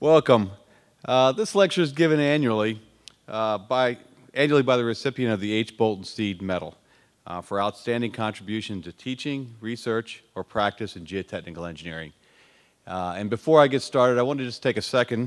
Welcome. This lecture is given annually by the recipient of the H. Bolton Seed Medal for outstanding contribution to teaching, research, or practice in geotechnical engineering. And before I get started, I want to just take a second,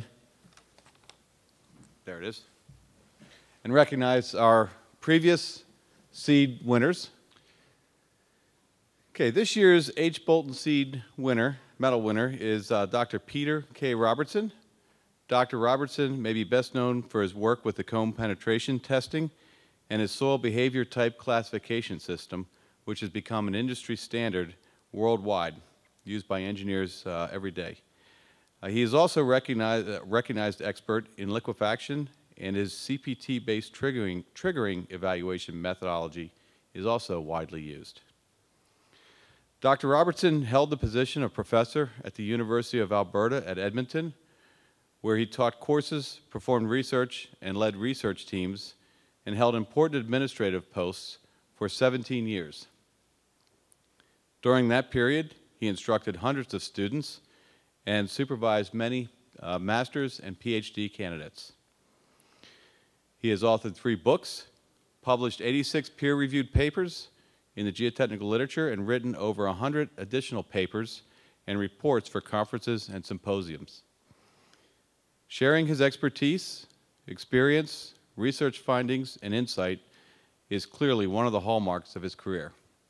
there it is, and recognize our previous seed winners. Okay, this year's H. Bolton Seed Medal winner is Dr. Peter K. Robertson. Dr. Robertson may be best known for his work with the comb penetration testing and his soil behavior type classification system, which has become an industry standard worldwide, used by engineers every day. He is also recognized expert in liquefaction, and his CPT-based triggering evaluation methodology is also widely used. Dr. Robertson held the position of professor at the University of Alberta at Edmonton, where he taught courses, performed research, and led research teams, and held important administrative posts for 17 years. During that period, he instructed hundreds of students and supervised many master's and PhD candidates. He has authored 3 books, published 86 peer-reviewed papers in the geotechnical literature, and written over 100 additional papers and reports for conferences and symposiums. Sharing his expertise, experience, research findings, and insight is clearly one of the hallmarks of his career.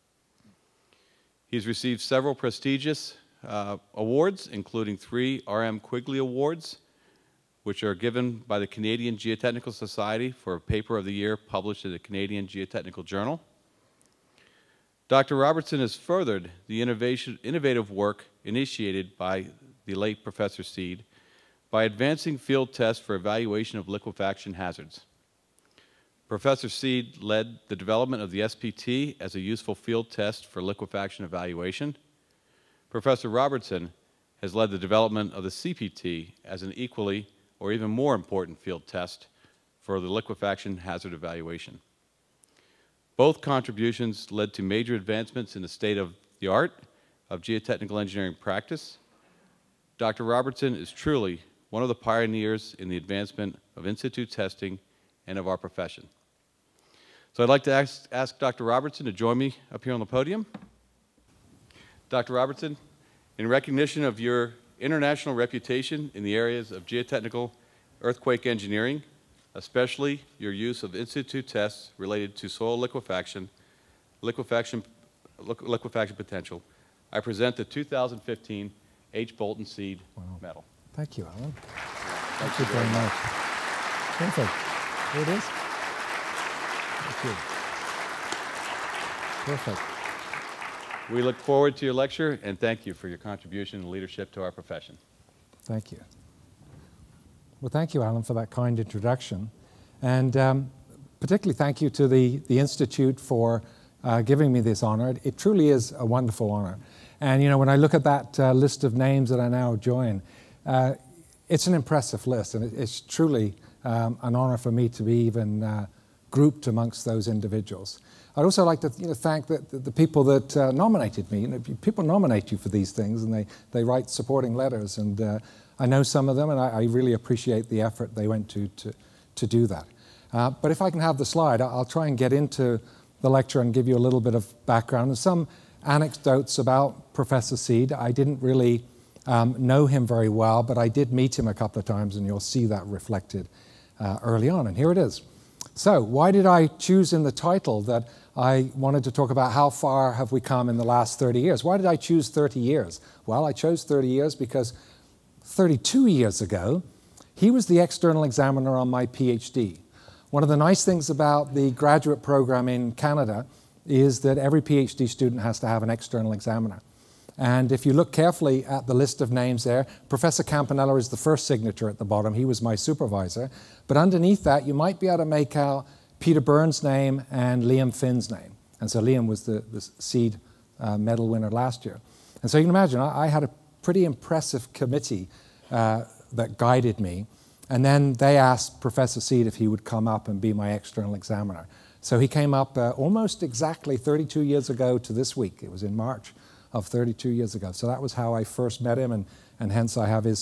He's received several prestigious awards, including 3 R.M. Quigley Awards, which are given by the Canadian Geotechnical Society for a paper of the year published in the Canadian Geotechnical Journal. Dr. Robertson has furthered the innovative work initiated by the late Professor Seed by advancing field tests for evaluation of liquefaction hazards. Professor Seed led the development of the SPT as a useful field test for liquefaction evaluation. Professor Robertson has led the development of the CPT as an equally or even more important field test for the liquefaction hazard evaluation. Both contributions led to major advancements in the state-of-the-art of geotechnical engineering practice. Dr. Robertson is truly one of the pioneers in the advancement of in-situ testing and of our profession. So I'd like to ask Dr. Robertson to join me up here on the podium. Dr. Robertson, in recognition of your international reputation in the areas of geotechnical earthquake engineering, especially your use of in-situ tests related to soil liquefaction potential, I present the 2015 H. Bolton Seed Medal. Thank you, Alan. Thank you very much. Perfect. Here it is. Thank you. Perfect. We look forward to your lecture, and thank you for your contribution and leadership to our profession. Thank you. Well, thank you, Alan, for that kind introduction. And particularly thank you to the Institute for giving me this honor. It truly is a wonderful honor. And, you know, when I look at that list of names that I now join, it's an impressive list, and it's truly an honor for me to be even grouped amongst those individuals. I'd also like to thank the people that nominated me. You know, people nominate you for these things, and they write supporting letters, and I know some of them, and I really appreciate the effort they went to do that. But if I can have the slide, I'll try and get into the lecture and give you a little bit of background and some anecdotes about Professor Seed. I didn't really know him very well, but I did meet him a couple of times, and you'll see that reflected early on. And here it is. So why did I choose in the title that I wanted to talk about how far have we come in the last 30 years? Why did I choose 30 years? Well, I chose 30 years because 32 years ago, he was the external examiner on my PhD. One of the nice things about the graduate program in Canada is that every PhD student has to have an external examiner. And if you look carefully at the list of names there, Professor Campanella is the first signature at the bottom. He was my supervisor. But underneath that, you might be able to make out Peter Byrne's name and Liam Finn's name. And so Liam was the Seed Medal winner last year. And so you can imagine, I had a pretty impressive committee that guided me. And then they asked Professor Seed if he would come up and be my external examiner. So he came up almost exactly 32 years ago to this week. It was in March of 32 years ago. So that was how I first met him, and hence I have his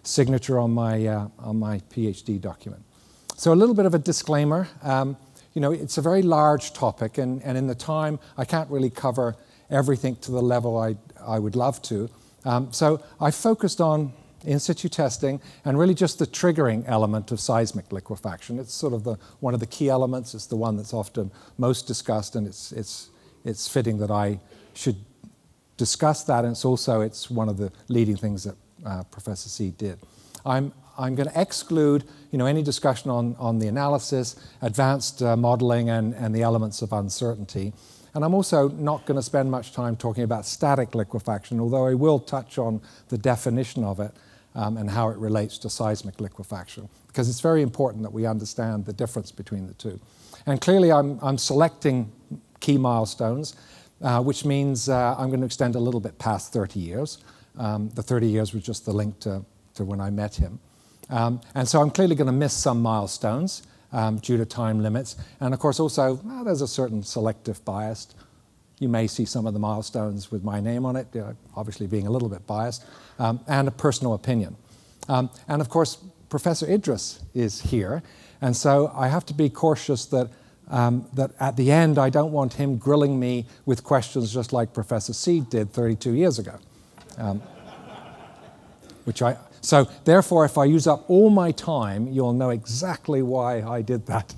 signature on my PhD document. So a little bit of a disclaimer. You know, it's a very large topic, and in the time, I can't really cover everything to the level I would love to. So I focused on in situ testing and really just the triggering element of seismic liquefaction. It's sort of one of the key elements. It's the one that's often most discussed, and it's fitting that I should discuss that, and it's one of the leading things that Professor Seed did. I'm going to exclude, you know, any discussion on the analysis, advanced modeling, and the elements of uncertainty. And I'm also not going to spend much time talking about static liquefaction, although I will touch on the definition of it and how it relates to seismic liquefaction, because it's very important that we understand the difference between the two. And clearly I'm selecting key milestones, which means I'm going to extend a little bit past 30 years. The 30 years was just the link to when I met him. And so I'm clearly going to miss some milestones due to time limits. And of course also, there's a certain selective bias. You may see some of the milestones with my name on it, obviously being a little bit biased, and a personal opinion. And of course, Professor Idris is here. And so I have to be cautious that at the end, I don't want him grilling me with questions just like Professor Seed did 32 years ago. So therefore, if I use up all my time, you'll know exactly why I did that.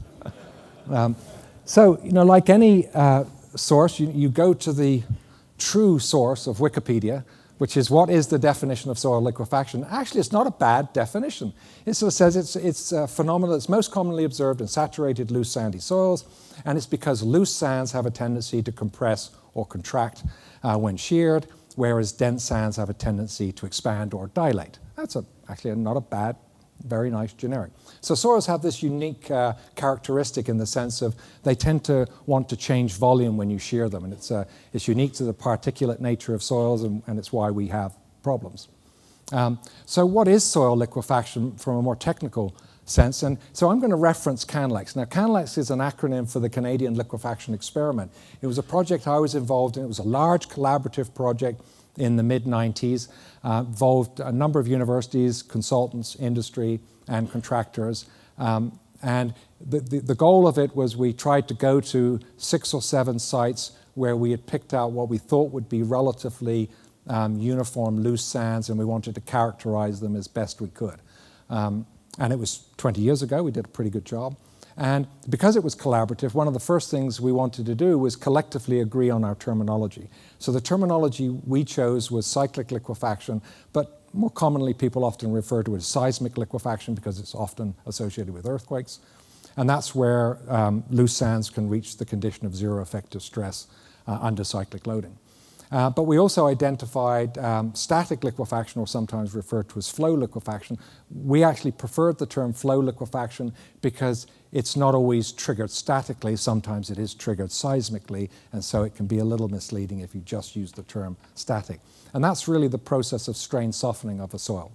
So, you know, like any source, you go to the true source of Wikipedia, which is what is the definition of soil liquefaction. Actually, it's not a bad definition. It sort of says it's a phenomenon that's most commonly observed in saturated, loose, sandy soils, and it's because loose sands have a tendency to compress or contract when sheared, whereas dense sands have a tendency to expand or dilate. That's actually not a bad, very nice generic. So soils have this unique characteristic in the sense of they tend to want to change volume when you shear them, and it's unique to the particulate nature of soils, and it's why we have problems. So what is soil liquefaction from a more technical sense? And so I'm going to reference CANLEX. Now, CANLEX is an acronym for the Canadian Liquefaction Experiment. It was a project I was involved in. It was a large collaborative project in the mid-90s, involved a number of universities, consultants, industry, and contractors. And the goal of it was we tried to go to 6 or 7 sites where we had picked out what we thought would be relatively uniform loose sands, and we wanted to characterize them as best we could. And it was 20 years ago. We did a pretty good job. And because it was collaborative, one of the first things we wanted to do was collectively agree on our terminology. So the terminology we chose was cyclic liquefaction, but more commonly people often refer to it as seismic liquefaction because it's often associated with earthquakes. And that's where loose sands can reach the condition of zero effective stress under cyclic loading. But we also identified static liquefaction, or sometimes referred to as flow liquefaction. We actually preferred the term flow liquefaction because it's not always triggered statically. Sometimes it is triggered seismically, and so it can be a little misleading if you just use the term static. And that's really the process of strain softening of a soil.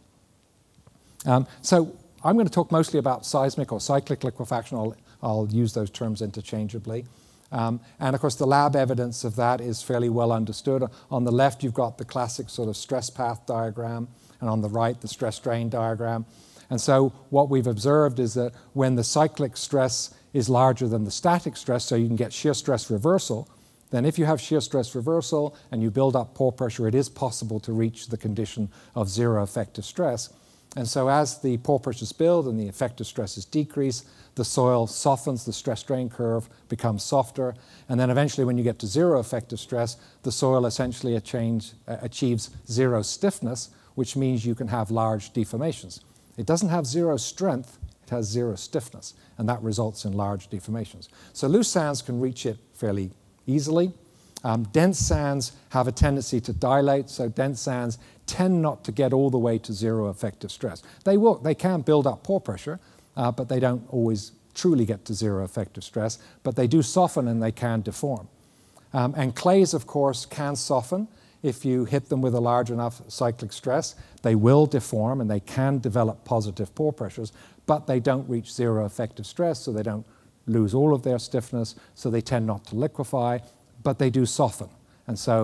So I'm going to talk mostly about seismic or cyclic liquefaction. I'll use those terms interchangeably. And of course, the lab evidence of that is fairly well understood. On the left, you've got the classic sort of stress path diagram, and on the right, the stress strain diagram. And so what we've observed is that when the cyclic stress is larger than the static stress, so you can get shear stress reversal, then if you have shear stress reversal and you build up pore pressure, it is possible to reach the condition of zero effective stress. And so as the pore pressures build and the effective stresses decrease, the soil softens, the stress strain curve becomes softer, and then eventually when you get to zero effective stress, the soil essentially achieves zero stiffness, which means you can have large deformations. It doesn't have zero strength, it has zero stiffness, and that results in large deformations. So loose sands can reach it fairly easily. Dense sands have a tendency to dilate, so dense sands tend not to get all the way to zero effective stress. They can build up pore pressure, but they don't always truly get to zero effective stress, but they do soften and they can deform. And clays, of course, can soften. If you hit them with a large enough cyclic stress, they will deform and they can develop positive pore pressures, but they don't reach zero effective stress, so they don't lose all of their stiffness, so they tend not to liquefy, but they do soften. And so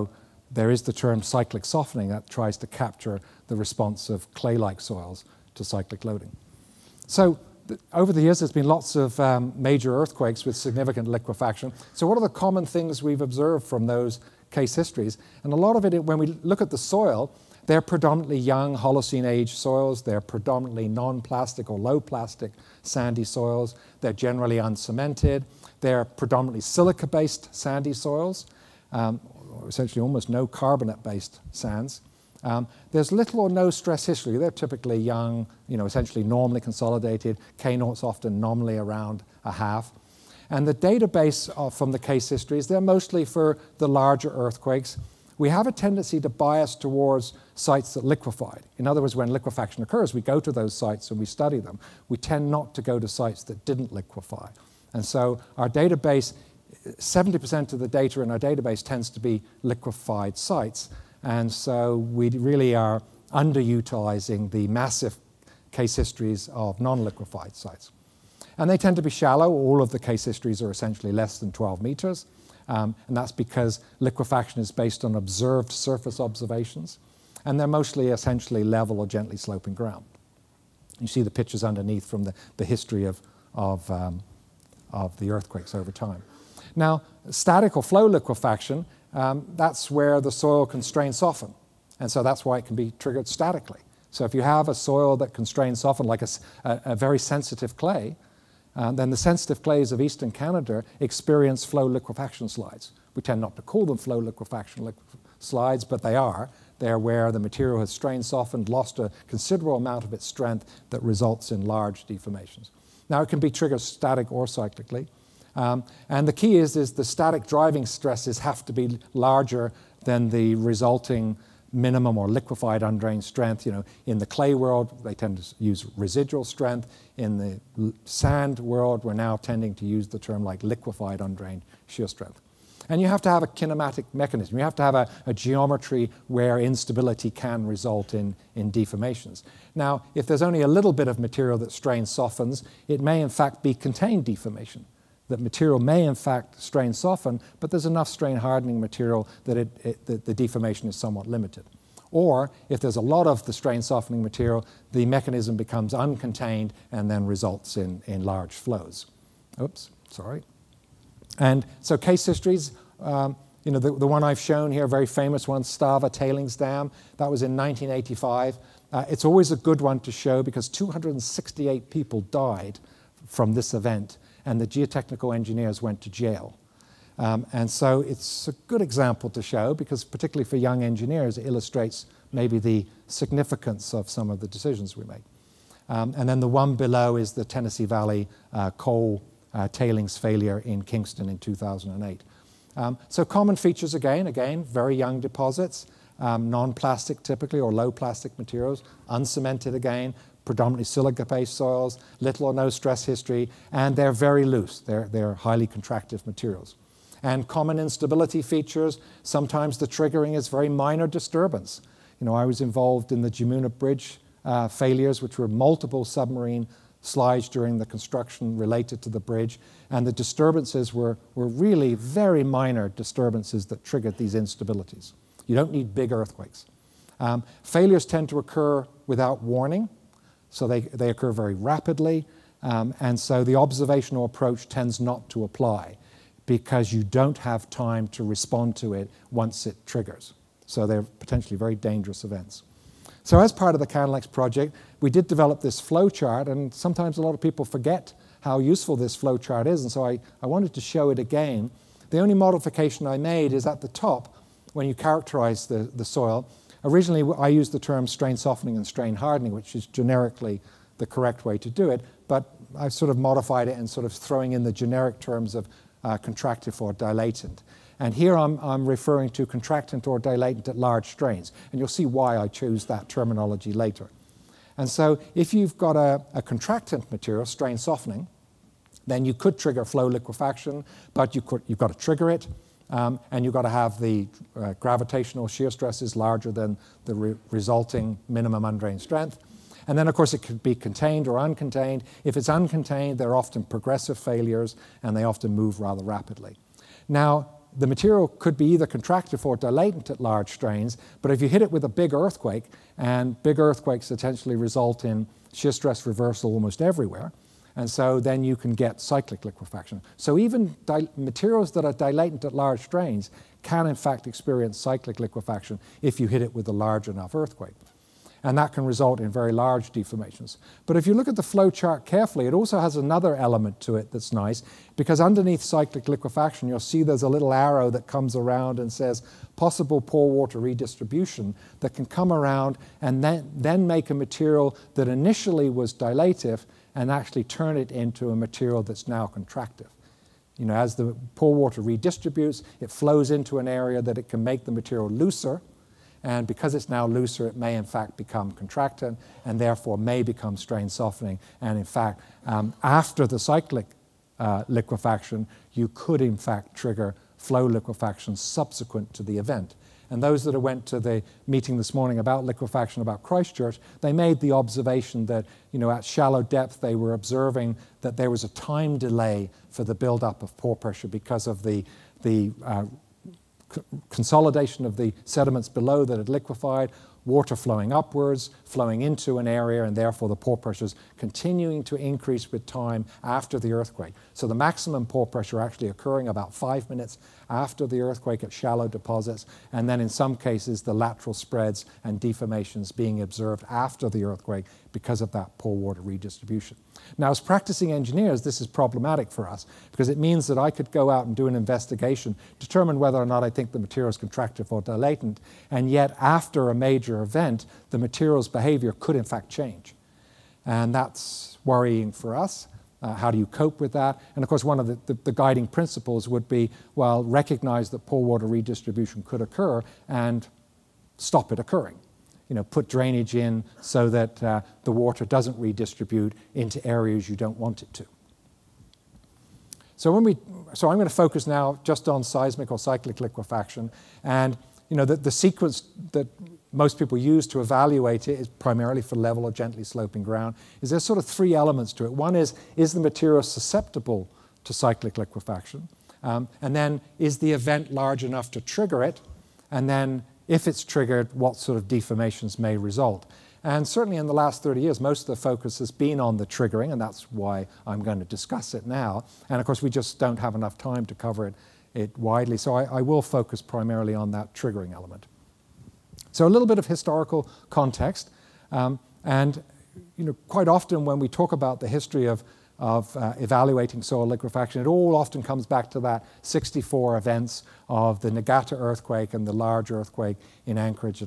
there is the term cyclic softening that tries to capture the response of clay-like soils to cyclic loading. So over the years, there's been lots of major earthquakes with significant liquefaction. So what are the common things we've observed from those case histories? And a lot of it, when we look at the soil, they're predominantly young Holocene age soils. They're predominantly non-plastic or low plastic sandy soils. They're generally uncemented. They're predominantly silica-based sandy soils, essentially almost no carbonate-based sands. There's little or no stress history. They're typically young, essentially normally consolidated. K-naught's often nominally around 0.5. And the database from the case histories, they're mostly for the larger earthquakes. We have a tendency to bias towards sites that liquefied. In other words, when liquefaction occurs, we go to those sites and we study them. We tend not to go to sites that didn't liquefy. And so our database, 70% of the data in our database tends to be liquefied sites. And so we really are underutilizing the massive case histories of non-liquefied sites. And they tend to be shallow. All of the case histories are essentially less than 12 meters. And that's because liquefaction is based on observed surface observations. And they're mostly essentially level or gently sloping ground. You see the pictures underneath from the history of the earthquakes over time. Now, static or flow liquefaction, that's where the soil can strain soften. And so that's why it can be triggered statically. So if you have a soil that can strain soften, like a very sensitive clay, then the sensitive clays of eastern Canada experience flow liquefaction slides. We tend not to call them flow liquefaction slides, but they are. They're where the material has strained, softened, lost a considerable amount of its strength that results in large deformations. Now, it can be triggered static or cyclically. And the key is the static driving stresses have to be larger than the resulting minimum or liquefied undrained strength. In the clay world, they tend to use residual strength. In the sand world, we're now tending to use the term like liquefied undrained shear strength. And you have to have a kinematic mechanism. You have to have a geometry where instability can result in deformations. Now, if there's only a little bit of material that strains softens, it may in fact be contained deformation. That material may in fact strain soften, but there's enough strain hardening material that the deformation is somewhat limited. Or if there's a lot of the strain softening material, the mechanism becomes uncontained and then results in large flows. Oops, sorry. And so case histories, the one I've shown here, a very famous one, Stava Tailings Dam, that was in 1985. It's always a good one to show because 268 people died from this event, and the geotechnical engineers went to jail. And so it's a good example to show because particularly for young engineers, it illustrates maybe the significance of some of the decisions we make. And then the one below is the Tennessee Valley coal tailings failure in Kingston in 2008. So common features again, very young deposits, non-plastic typically or low plastic materials, uncemented again, predominantly silica-based soils, little or no stress history, and they're very loose. They're highly contractive materials. And common instability features, sometimes the triggering is very minor disturbance. I was involved in the Jamuna Bridge failures, which were multiple submarine slides during the construction related to the bridge, and the disturbances were really very minor disturbances that triggered these instabilities. You don't need big earthquakes. Failures tend to occur without warning, so they occur very rapidly, and so the observational approach tends not to apply because you don't have time to respond to it once it triggers. So they're potentially very dangerous events. So as part of the CANLEX project, we did develop this flow chart, and sometimes a lot of people forget how useful this flow chart is, and so I wanted to show it again. The only modification I made is at the top, when you characterize the soil. Originally, I used the term strain softening and strain hardening, which is generically the correct way to do it, but I've sort of modified it and sort of throwing in the generic terms of contractive or dilatant. And here I'm referring to contractant or dilatant at large strains. And you'll see why I chose that terminology later. And so if you've got a contractant material, strain softening, then you could trigger flow liquefaction, but you've got to trigger it, and you've got to have the gravitational shear stresses larger than the resulting minimum undrained strength. And then, of course, it could be contained or uncontained. If it's uncontained, they're often progressive failures, and they often move rather rapidly. Now, the material could be either contractive or dilatant at large strains, but if you hit it with a big earthquake, and big earthquakes essentially result in shear stress reversal almost everywhere, and so then you can get cyclic liquefaction. So even materials that are dilatant at large strains can in fact experience cyclic liquefaction if you hit it with a large enough earthquake. And that can result in very large deformations. But if you look at the flow chart carefully, it also has another element to it that's nice, because underneath cyclic liquefaction, you'll see there's a little arrow that comes around and says possible pore water redistribution that can come around and then make a material that initially was dilative and actually turn it into a material that's now contractive. You know, as the pore water redistributes, it flows into an area that it can make the material looser, and because it's now looser, it may in fact become contractant and therefore may become strain softening. And in fact, after the cyclic liquefaction, you could in fact trigger flow liquefaction subsequent to the event. And those that went to the meeting this morning about liquefaction, about Christchurch, they made the observation that, you know, at shallow depth, they were observing that there was a time delay for the buildup of pore pressure because of the consolidation of the sediments below that had liquefied, water flowing upwards, flowing into an area, and therefore the pore pressures continuing to increase with time after the earthquake. So the maximum pore pressure actually occurring about 5 minutes after the earthquake at shallow deposits, and then in some cases the lateral spreads and deformations being observed after the earthquake because of that pore water redistribution. Now, as practicing engineers, this is problematic for us because it means that I could go out and do an investigation, determine whether or not I think the material is contractive or dilatant, and yet after a major event, the material's behavior could in fact change. And that's worrying for us. How do you cope with that? And of course, one of the guiding principles would be, well, recognize that pore water redistribution could occur and stop it occurring. You know, put drainage in so that the water doesn't redistribute into areas you don't want it to. So I'm going to focus now just on seismic or cyclic liquefaction. And you know, the sequence that most people use to evaluate it is primarily for level or gently sloping ground. There's sort of three elements to it. One is the material susceptible to cyclic liquefaction? And then, is the event large enough to trigger it? And then, if it's triggered, what sort of deformations may result? And certainly in the last 30 years, most of the focus has been on the triggering, and that's why I'm going to discuss it now. And of course, we just don't have enough time to cover it widely, so I will focus primarily on that triggering element. So a little bit of historical context, and you know, quite often when we talk about the history of evaluating soil liquefaction, it all often comes back to that 64 events of the Nagata earthquake and the large earthquake in Anchorage,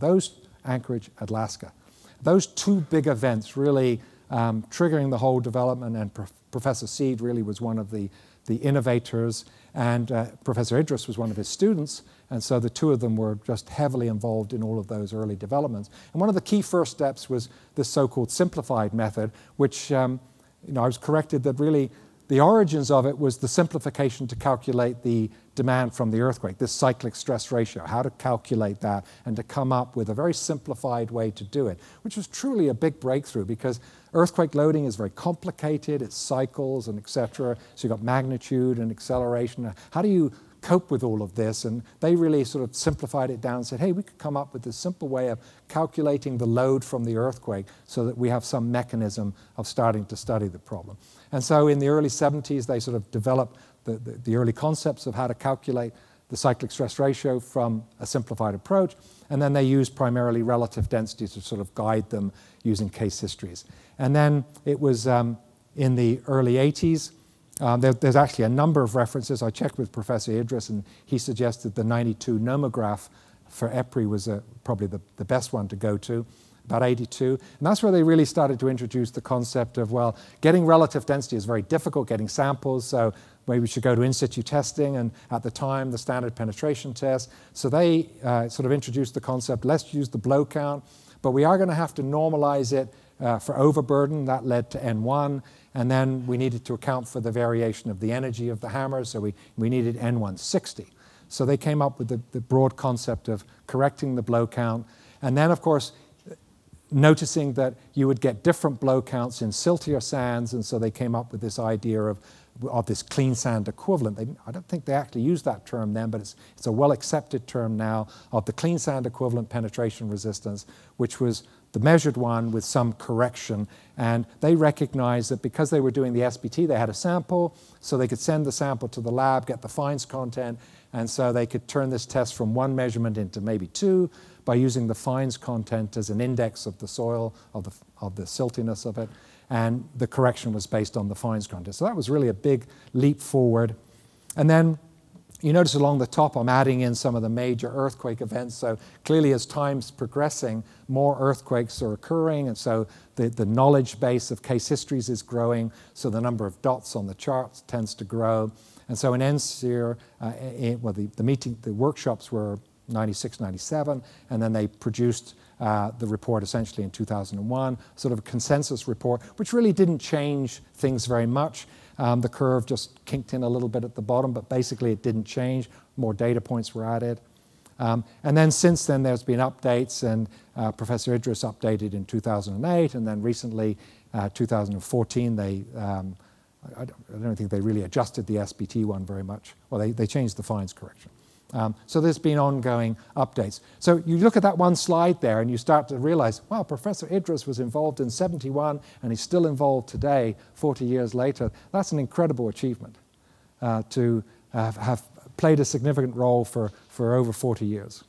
Alaska. Those two big events really triggering the whole development, and Professor Seed really was one of the innovators, and Professor Idris was one of his students, and so the two of them were just heavily involved in all of those early developments. And one of the key first steps was this so-called simplified method, which you know, I was corrected that really the origins of it was the simplification to calculate the demand from the earthquake, this cyclic stress ratio, how to calculate that and to come up with a very simplified way to do it, which was truly a big breakthrough because earthquake loading is very complicated, it cycles and etc. So you've got magnitude and acceleration. How do you cope with all of this? And they really sort of simplified it down and said, hey, we could come up with this simple way of calculating the load from the earthquake so that we have some mechanism of starting to study the problem. And so in the early 70s, they sort of developed the early concepts of how to calculate the cyclic stress ratio from a simplified approach, and then they used primarily relative density to sort of guide them using case histories. And then it was in the early 80s, there's actually a number of references. I checked with Professor Idris, and he suggested the 92 nomograph for EPRI was probably the best one to go to, about 82. And that's where they really started to introduce the concept of, well, getting relative density is very difficult, getting samples, so maybe we should go to in situ testing, and at the time, the standard penetration test. So they sort of introduced the concept, let's use the blow count, but we are going to have to normalize it for overburden. That led to N1, and then we needed to account for the variation of the energy of the hammer, so we needed N160. So they came up with the broad concept of correcting the blow count, and then, of course, noticing that you would get different blow counts in siltier sands, and so they came up with this idea of of this clean sand equivalent. I don't think they actually used that term then, but it's a well-accepted term now of the clean sand equivalent penetration resistance, which was the measured one with some correction. And they recognized that because they were doing the SPT, they had a sample, so they could send the sample to the lab, get the fines content, and so they could turn this test from one measurement into maybe two by using the fines content as an index of the soil, of the siltiness of it. And the correction was based on the fines content. So that was really a big leap forward. And then you notice along the top I'm adding in some of the major earthquake events. So clearly as time's progressing, more earthquakes are occurring, and so the knowledge base of case histories is growing, so the number of dots on the charts tends to grow. And so in IFCEE, the workshops were 96, 97, and then they produced the report essentially in 2001, sort of a consensus report, which really didn't change things very much. The curve just kinked in a little bit at the bottom, but basically it didn't change. More data points were added. And then since then there's been updates, and Professor Idris updated in 2008, and then recently, 2014, I don't think they really adjusted the SPT one very much. Well, they changed the fines correction. So there's been ongoing updates. So you look at that one slide there and you start to realize, wow, Professor Idris was involved in 71 and he's still involved today, 40 years later. That's an incredible achievement to have played a significant role for over 40 years.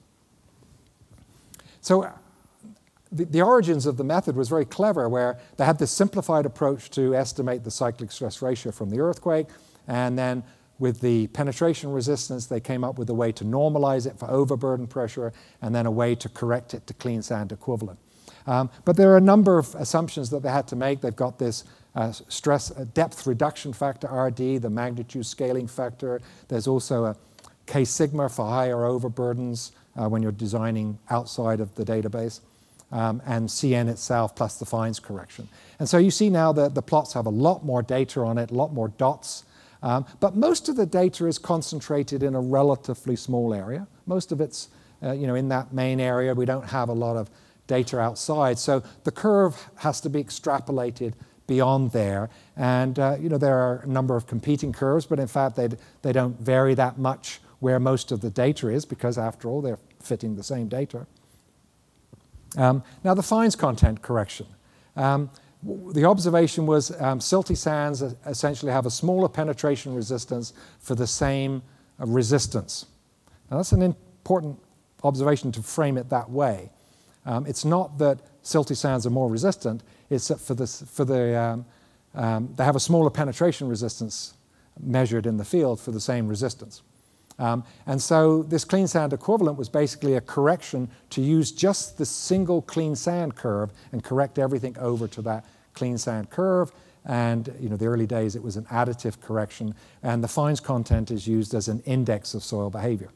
So the origins of the method was very clever, where they had this simplified approach to estimate the cyclic stress ratio from the earthquake, and then with the penetration resistance, they came up with a way to normalize it for overburden pressure, and then a way to correct it to clean sand equivalent. But there are a number of assumptions that they had to make. They've got this stress depth reduction factor, RD, the magnitude scaling factor. There's also a K sigma for higher overburdens when you're designing outside of the database, and CN itself plus the fines correction. And so you see now that the plots have a lot more data on it, a lot more dots. But most of the data is concentrated in a relatively small area. Most of it's in that main area. We don't have a lot of data outside. So the curve has to be extrapolated beyond there. And there are a number of competing curves, but in fact they don't vary that much where most of the data is, because after all they're fitting the same data. Now the fines content correction. The observation was silty sands essentially have a smaller penetration resistance for the same resistance. Now that's an important observation to frame it that way. It's not that silty sands are more resistant, it's that they have a smaller penetration resistance measured in the field for the same resistance. And so this clean sand equivalent was basically a correction to use just the single clean sand curve and correct everything over to that clean sand curve. And the early days it was an additive correction, and the fines content is used as an index of soil behavior.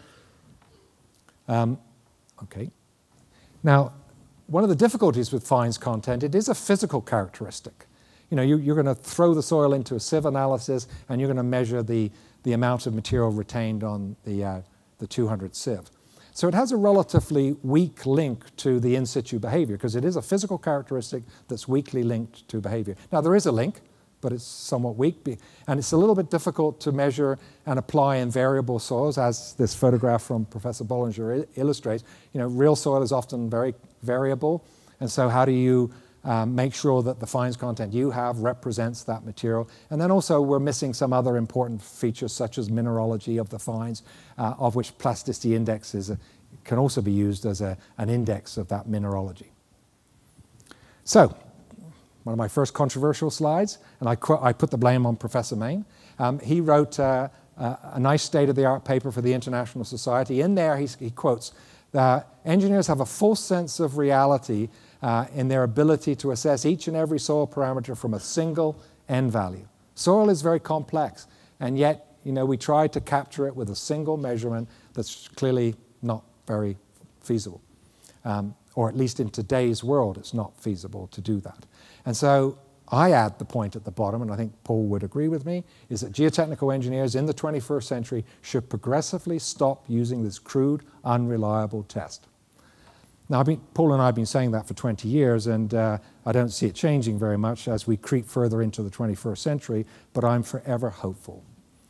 Okay. Now, one of the difficulties with fines content, it is a physical characteristic. You're going to throw the soil into a sieve analysis, and you're going to measure the amount of material retained on the 200 sieve. So it has a relatively weak link to the in situ behavior, because it is a physical characteristic that's weakly linked to behavior. Now there is a link, but it's somewhat weak, and it's a little bit difficult to measure and apply in variable soils, as this photograph from Professor Bollinger illustrates. Real soil is often very variable, and so how do you make sure that the fines content you have represents that material? And then also we're missing some other important features, such as mineralogy of the fines, of which plasticity index can also be used as an index of that mineralogy. So, one of my first controversial slides, and I put the blame on Professor Main. He wrote a nice state-of-the-art paper for the International Society. In there he quotes that engineers have a false sense of reality in their ability to assess each and every soil parameter from a single n value. Soil is very complex, and yet we try to capture it with a single measurement that's clearly not very feasible. Or at least in today's world, it's not feasible to do that. And so I add the point at the bottom, and I think Paul would agree with me, is that geotechnical engineers in the 21st century should progressively stop using this crude, unreliable test. Now, Paul and I have been saying that for 20 years, and I don't see it changing very much as we creep further into the 21st century, but I'm forever hopeful.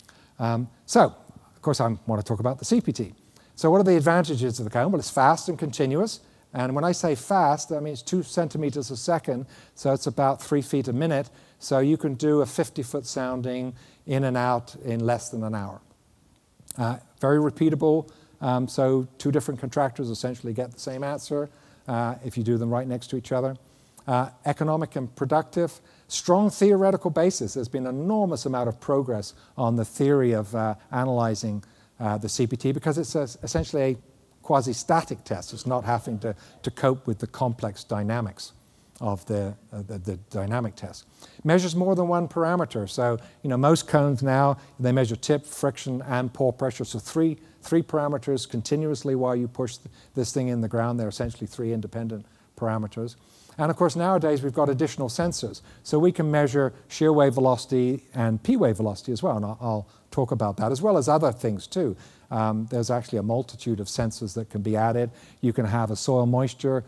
So, of course, I want to talk about the CPT. So what are the advantages of the cone? Well, it's fast and continuous. And when I say fast, that means 2 centimeters a second, so it's about 3 feet a minute. So you can do a 50-foot sounding in and out in less than an hour. Very repeatable, so 2 different contractors essentially get the same answer if you do them right next to each other. Economic and productive, strong theoretical basis. There's been an enormous amount of progress on the theory of analyzing the CPT because it's essentially a quasi-static test. It's not having to cope with the complex dynamics of the dynamic test. Measures more than 1 parameter. So, most cones now, they measure tip, friction, and pore pressure. So three parameters continuously while you push this thing in the ground. They're essentially 3 independent parameters. And of course, nowadays, we've got additional sensors. So we can measure shear wave velocity and P wave velocity as well. And I'll talk about that, as well as other things too. There's actually a multitude of sensors that can be added. You can have a soil moisture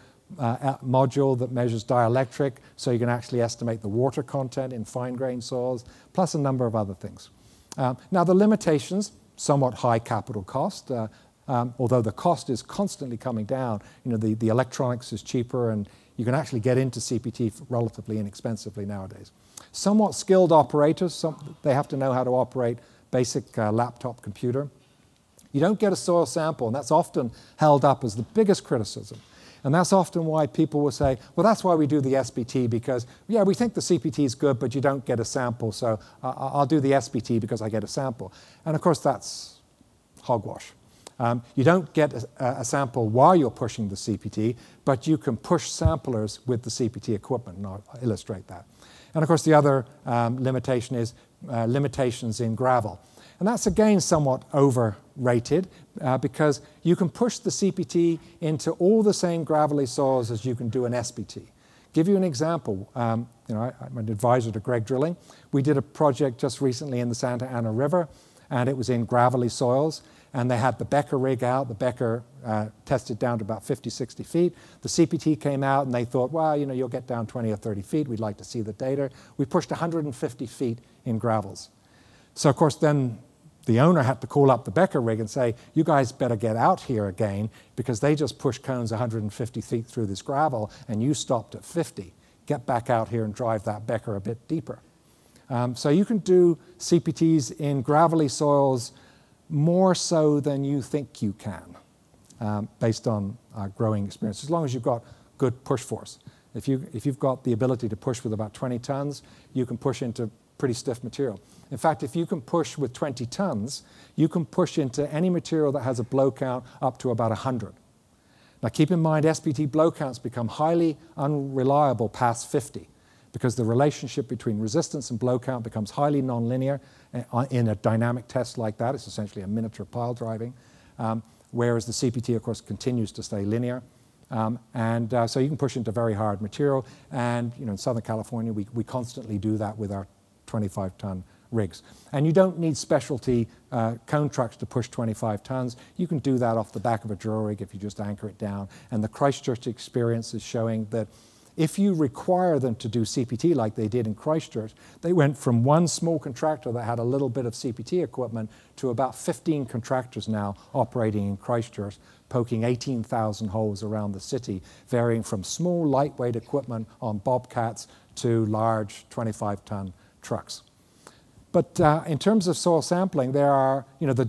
module that measures dielectric, so you can actually estimate the water content in fine-grained soils, plus a number of other things. Now, the limitations, somewhat high capital cost, although the cost is constantly coming down. The electronics is cheaper, and you can actually get into CPT relatively inexpensively nowadays. Somewhat skilled operators, they have to know how to operate basic laptop computer. You don't get a soil sample, and that's often held up as the biggest criticism. And that's often why people will say, well, that's why we do the SPT, because, yeah, we think the CPT is good, but you don't get a sample, so I'll do the SPT because I get a sample. And of course, that's hogwash. You don't get a sample while you're pushing the CPT, but you can push samplers with the CPT equipment, and I'll illustrate that. And of course, the other limitation is limitations in gravel. And that's, again, somewhat overrated because you can push the CPT into all the same gravelly soils as you can do an SPT. Give you an example. I'm an advisor to Greg Drilling. We did a project just recently in the Santa Ana River, and it was in gravelly soils. And they had the Becker rig out. The Becker tested down to about 50, 60 feet. The CPT came out, and they thought, well, you'll get down 20 or 30 feet. We'd like to see the data. We pushed 150 feet in gravels. So, of course, then the owner had to call up the Becker rig and say, you guys better get out here again because they just pushed cones 150 feet through this gravel and you stopped at 50. Get back out here and drive that Becker a bit deeper. So you can do CPTs in gravelly soils more so than you think you can based on growing experience, as long as you've got good push force. If you've got the ability to push with about 20 tons, you can push into pretty stiff material. In fact, if you can push with 20 tons, you can push into any material that has a blow count up to about 100. Now keep in mind, SPT blow counts become highly unreliable past 50 because the relationship between resistance and blow count becomes highly nonlinear in a dynamic test like that. It's essentially a miniature pile driving, whereas the CPT, of course, continues to stay linear. So you can push into very hard material, and in Southern California, we constantly do that with our 25-ton rigs. And you don't need specialty cone trucks to push 25 tons. You can do that off the back of a drill rig if you just anchor it down. And the Christchurch experience is showing that if you require them to do CPT like they did in Christchurch, they went from one small contractor that had a little bit of CPT equipment to about 15 contractors now operating in Christchurch, poking 18,000 holes around the city, varying from small, lightweight equipment on bobcats to large 25-ton trucks. But in terms of soil sampling, there are,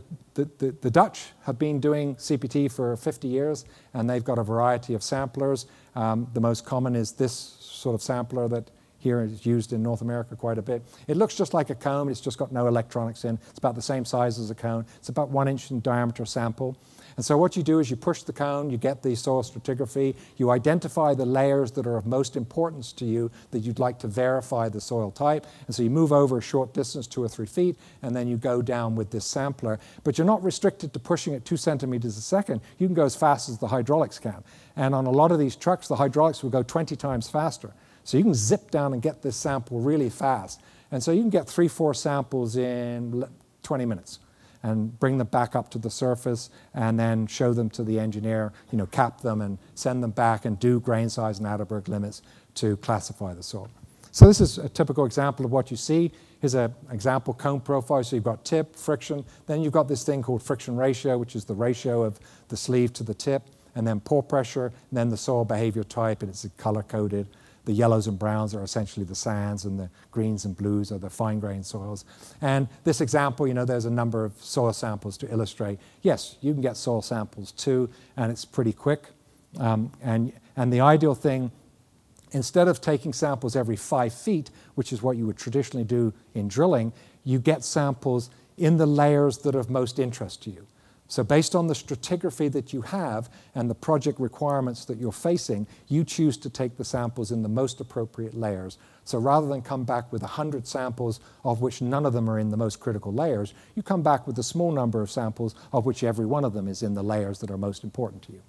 the Dutch have been doing CPT for 50 years, and they've got a variety of samplers. The most common is this sort of sampler that here is used in North America quite a bit. It looks just like a cone. It's just got no electronics in. It's about the same size as a cone. It's about 1 inch in diameter sample. And so what you do is you push the cone, you get the soil stratigraphy, you identify the layers that are of most importance to you that you'd like to verify the soil type. And so you move over a short distance, 2 or 3 feet, and then you go down with this sampler. But you're not restricted to pushing at 2 centimeters a second. You can go as fast as the hydraulics can. And on a lot of these trucks, the hydraulics will go 20 times faster. So you can zip down and get this sample really fast. And so you can get 3, 4 samples in 20 minutes. and bring them back up to the surface and then show them to the engineer, cap them and send them back and do grain size and Atterberg limits to classify the soil. So this is a typical example of what you see. Here's an example cone profile. So you've got tip, friction, then you've got this thing called friction ratio, which is the ratio of the sleeve to the tip, and then pore pressure, and then the soil behavior type, and it's color-coded. The yellows and browns are essentially the sands, and the greens and blues are the fine-grained soils. And this example, there's a number of soil samples to illustrate. Yes, you can get soil samples too, and it's pretty quick. And the ideal thing, instead of taking samples every 5 feet, which is what you would traditionally do in drilling, you get samples in the layers that are of most interest to you. So based on the stratigraphy that you have and the project requirements that you're facing, you choose to take the samples in the most appropriate layers. So rather than come back with 100 samples, of which none of them are in the most critical layers, you come back with a small number of samples, of which every one of them is in the layers that are most important to you.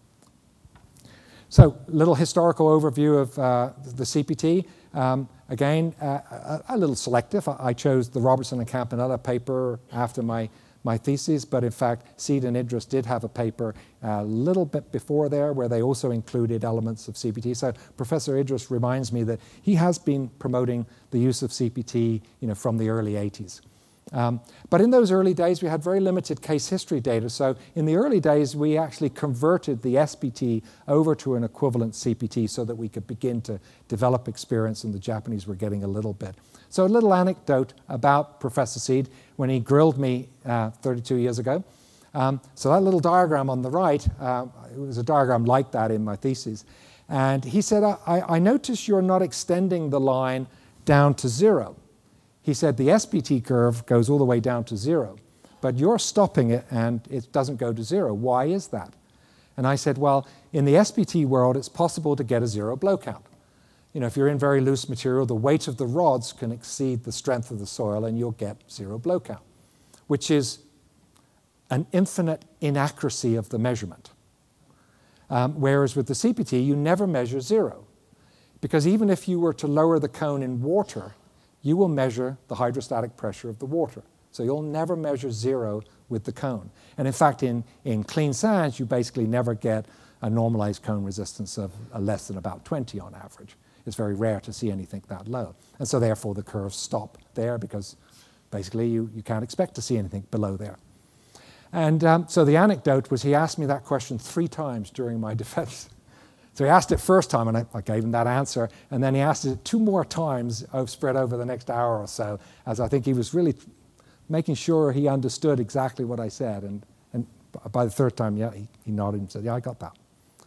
So a little historical overview of the CPT. Again, a little selective. I chose the Robertson and Campanella paper after my thesis, but in fact, Seed and Idris did have a paper a little bit before there where they also included elements of CPT. So Professor Idris reminds me that he has been promoting the use of CPT from the early 80s. But in those early days, we had very limited case history data. So in the early days, we actually converted the SPT over to an equivalent CPT so that we could begin to develop experience, and the Japanese were getting a little bit. So a little anecdote about Professor Seed when he grilled me 32 years ago. So that little diagram on the right, it was a diagram like that in my thesis. And he said, I notice you're not extending the line down to 0. He said the SPT curve goes all the way down to 0, but you're stopping it and it doesn't go to 0. Why is that? And I said, well, in the SPT world, it's possible to get a 0 blow count. If you're in very loose material, the weight of the rods can exceed the strength of the soil and you'll get 0 blow count, which is an infinite inaccuracy of the measurement. Whereas with the CPT, you never measure 0, because even if you were to lower the cone in water, you will measure the hydrostatic pressure of the water. So you'll never measure 0 with the cone. And in fact, in clean sands, you basically never get a normalized cone resistance of less than about 20 on average. It's very rare to see anything that low. And so therefore, the curves stop there because basically you can't expect to see anything below there. And so the anecdote was he asked me that question 3 times during my defense. So he asked it first time, and I gave him that answer, and then he asked it 2 more times spread over the next hour or so, as I think he was really making sure he understood exactly what I said. And by the 3rd time, yeah, he nodded and said, yeah, I got that.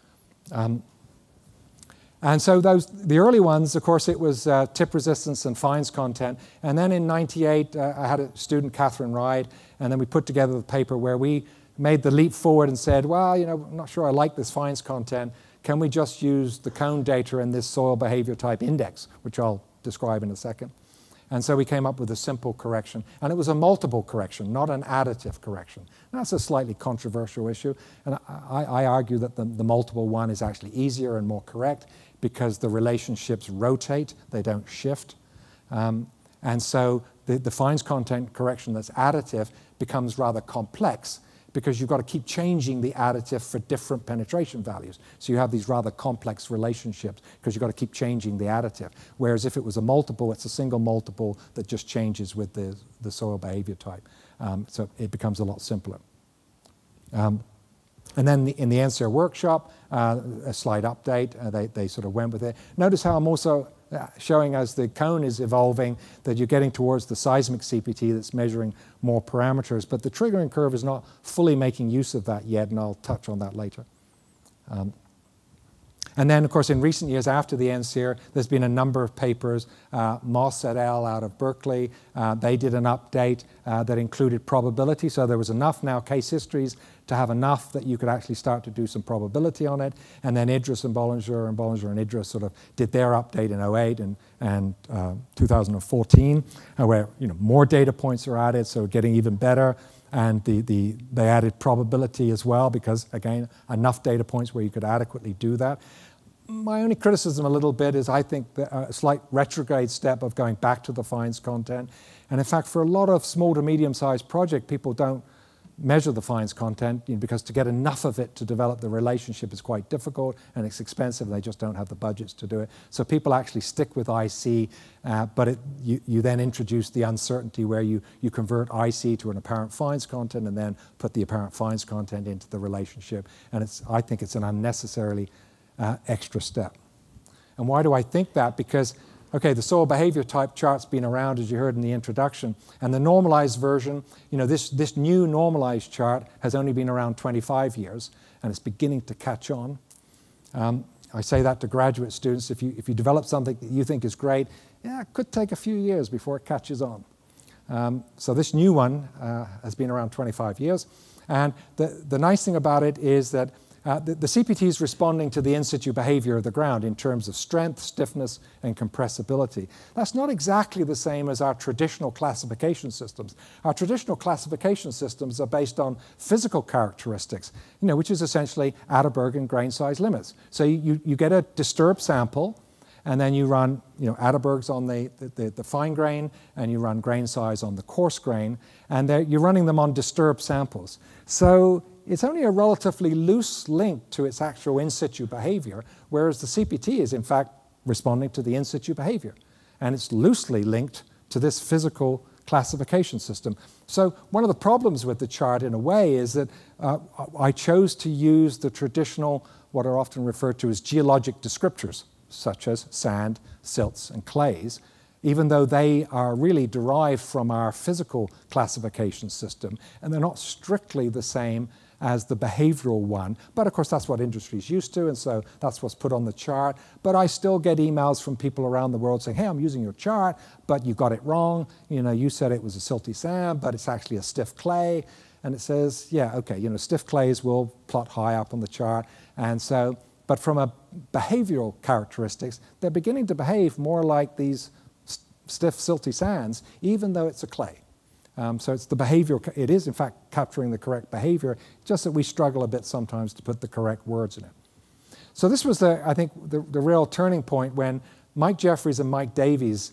And so the early ones, of course, it was tip resistance and fines content. And then in '98, I had a student, Catherine Ride, and then we put together the paper where we made the leap forward and said, well, I'm not sure I like this fines content. Can we just use the cone data and this soil behavior type index, which I'll describe in a second? And so we came up with a simple correction. And it was a multiple correction, not an additive correction. And that's a slightly controversial issue. And I argue that the multiple one is actually easier and more correct because the relationships rotate, they don't shift. And so the fines content correction that's additive becomes rather complex because you've got to keep changing the additive for different penetration values. So you have these rather complex relationships because you've got to keep changing the additive. Whereas if it was a multiple, it's a single multiple that just changes with the soil behavior type. So it becomes a lot simpler. And then in the NCR workshop, a slide update, they sort of went with it. Notice how I'm also showing as the cone is evolving that you're getting towards the seismic CPT that's measuring more parameters, but the triggering curve is not fully making use of that yet, and I'll touch on that later. And then, of course, in recent years after the NCR, there's been a number of papers. Moss et al. Out of Berkeley, they did an update that included probability. So there was enough now case histories to have enough that you could actually start to do some probability on it. And then Idris and Bollinger and Idris sort of did their update in 2008 and 2014, where more data points are added, so getting even better. And they added probability as well because, again, enough data points where you could adequately do that. My only criticism a little bit is I think a slight retrograde step of going back to the fines content. And in fact, for a lot of small to medium-sized projects, people don't measure the fines content, because to get enough of it to develop the relationship is quite difficult and it's expensive. They just don't have the budgets to do it. So people actually stick with IC, but you then introduce the uncertainty where you convert IC to an apparent fines content and then put the apparent fines content into the relationship. And I think it's an unnecessarily extra step. And why do I think that? Because okay, the soil behavior type chart's been around, as you heard in the introduction, and the normalized version, this new normalized chart has only been around 25 years, and it's beginning to catch on. I say that to graduate students. If you develop something that you think is great, yeah, it could take a few years before it catches on. So this new one has been around 25 years, and the nice thing about it is that the CPT is responding to the in-situ behavior of the ground in terms of strength, stiffness, and compressibility. That's not exactly the same as our traditional classification systems. Our traditional classification systems are based on physical characteristics, which is essentially Atterberg and grain size limits. So you get a disturbed sample, and then you run Atterbergs on the fine grain, and you run grain size on the coarse grain, and you're running them on disturbed samples. So it's only a relatively loose link to its actual in-situ behavior, whereas the CPT is in fact responding to the in-situ behavior. And it's loosely linked to this physical classification system. So one of the problems with the chart in a way is that I chose to use the traditional, what are often referred to as geologic descriptors, such as sand, silts, and clays, even though they are really derived from our physical classification system, and they're not strictly the same as the behavioral one. But of course, that's what industry is used to, and so that's what's put on the chart. But I still get emails from people around the world saying, hey, I'm using your chart, but you got it wrong. You said it was a silty sand, but it's actually a stiff clay. And it says, yeah, okay, stiff clays will plot high up on the chart. And so, but from a behavioral characteristics, they're beginning to behave more like these stiff, silty sands, even though it's a clay. So it's the behavioral, it is in fact capturing the correct behavior, just that we struggle a bit sometimes to put the correct words in it. So this was, I think, the real turning point when Mike Jeffries and Mike Davies,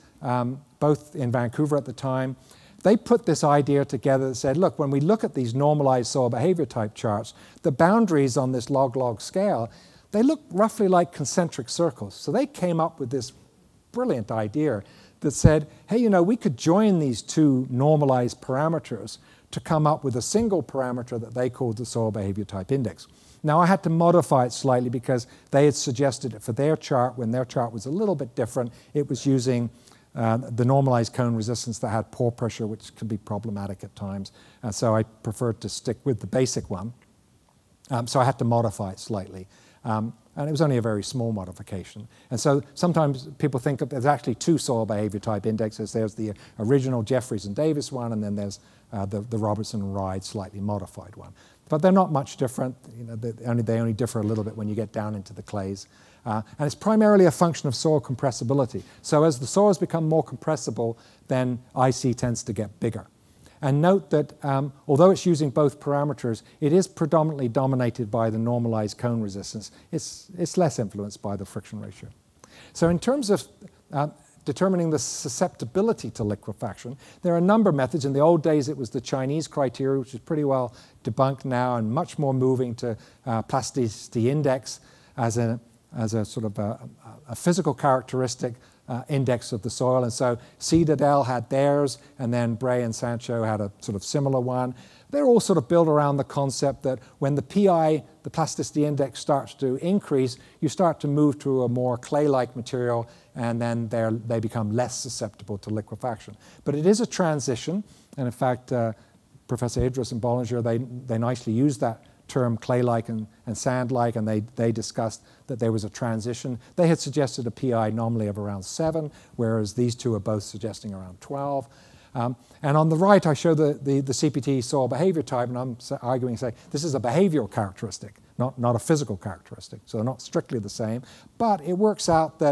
both in Vancouver at the time, they put this idea together that said, look, when we look at these normalized soil behavior type charts, the boundaries on this log-log scale, they look roughly like concentric circles. So they came up with this brilliant idea that said, hey, we could join these two normalized parameters to come up with a single parameter that they called the soil behavior type index. Now, I had to modify it slightly because they had suggested it for their chart when their chart was a little bit different. It was using the normalized cone resistance that had pore pressure, which can be problematic at times. And so I preferred to stick with the basic one. So I had to modify it slightly. And it was only a very small modification. And so sometimes people think there's actually two soil behavior type indexes. There's the original Jeffries and Davis one, and then there's the Robertson and Ride slightly modified one. But they're not much different. They only differ a little bit when you get down into the clays. And it's primarily a function of soil compressibility. So as the soils become more compressible, then IC tends to get bigger. And note that although it's using both parameters, it is predominantly dominated by the normalized cone resistance. It's less influenced by the friction ratio. So in terms of determining the susceptibility to liquefaction, there are a number of methods. In the old days, it was the Chinese criteria, which is pretty well debunked now, and much more moving to plasticity index as a sort of a physical characteristic index of the soil. And so Citadel had theirs, and then Bray and Sancho had a sort of similar one. They're all sort of built around the concept that when the PI, the plasticity index, starts to increase, you start to move to a more clay-like material, and then they become less susceptible to liquefaction. But it is a transition, and in fact, Professor Idris and Bollinger, they nicely use that term clay-like and sand-like, and they discussed that there was a transition. They had suggested a PI normally of around 7, whereas these two are both suggesting around 12. And on the right, I show the CPT soil behavior type, and I'm arguing, say, this is a behavioral characteristic, not a physical characteristic. So they're not strictly the same. But it works out that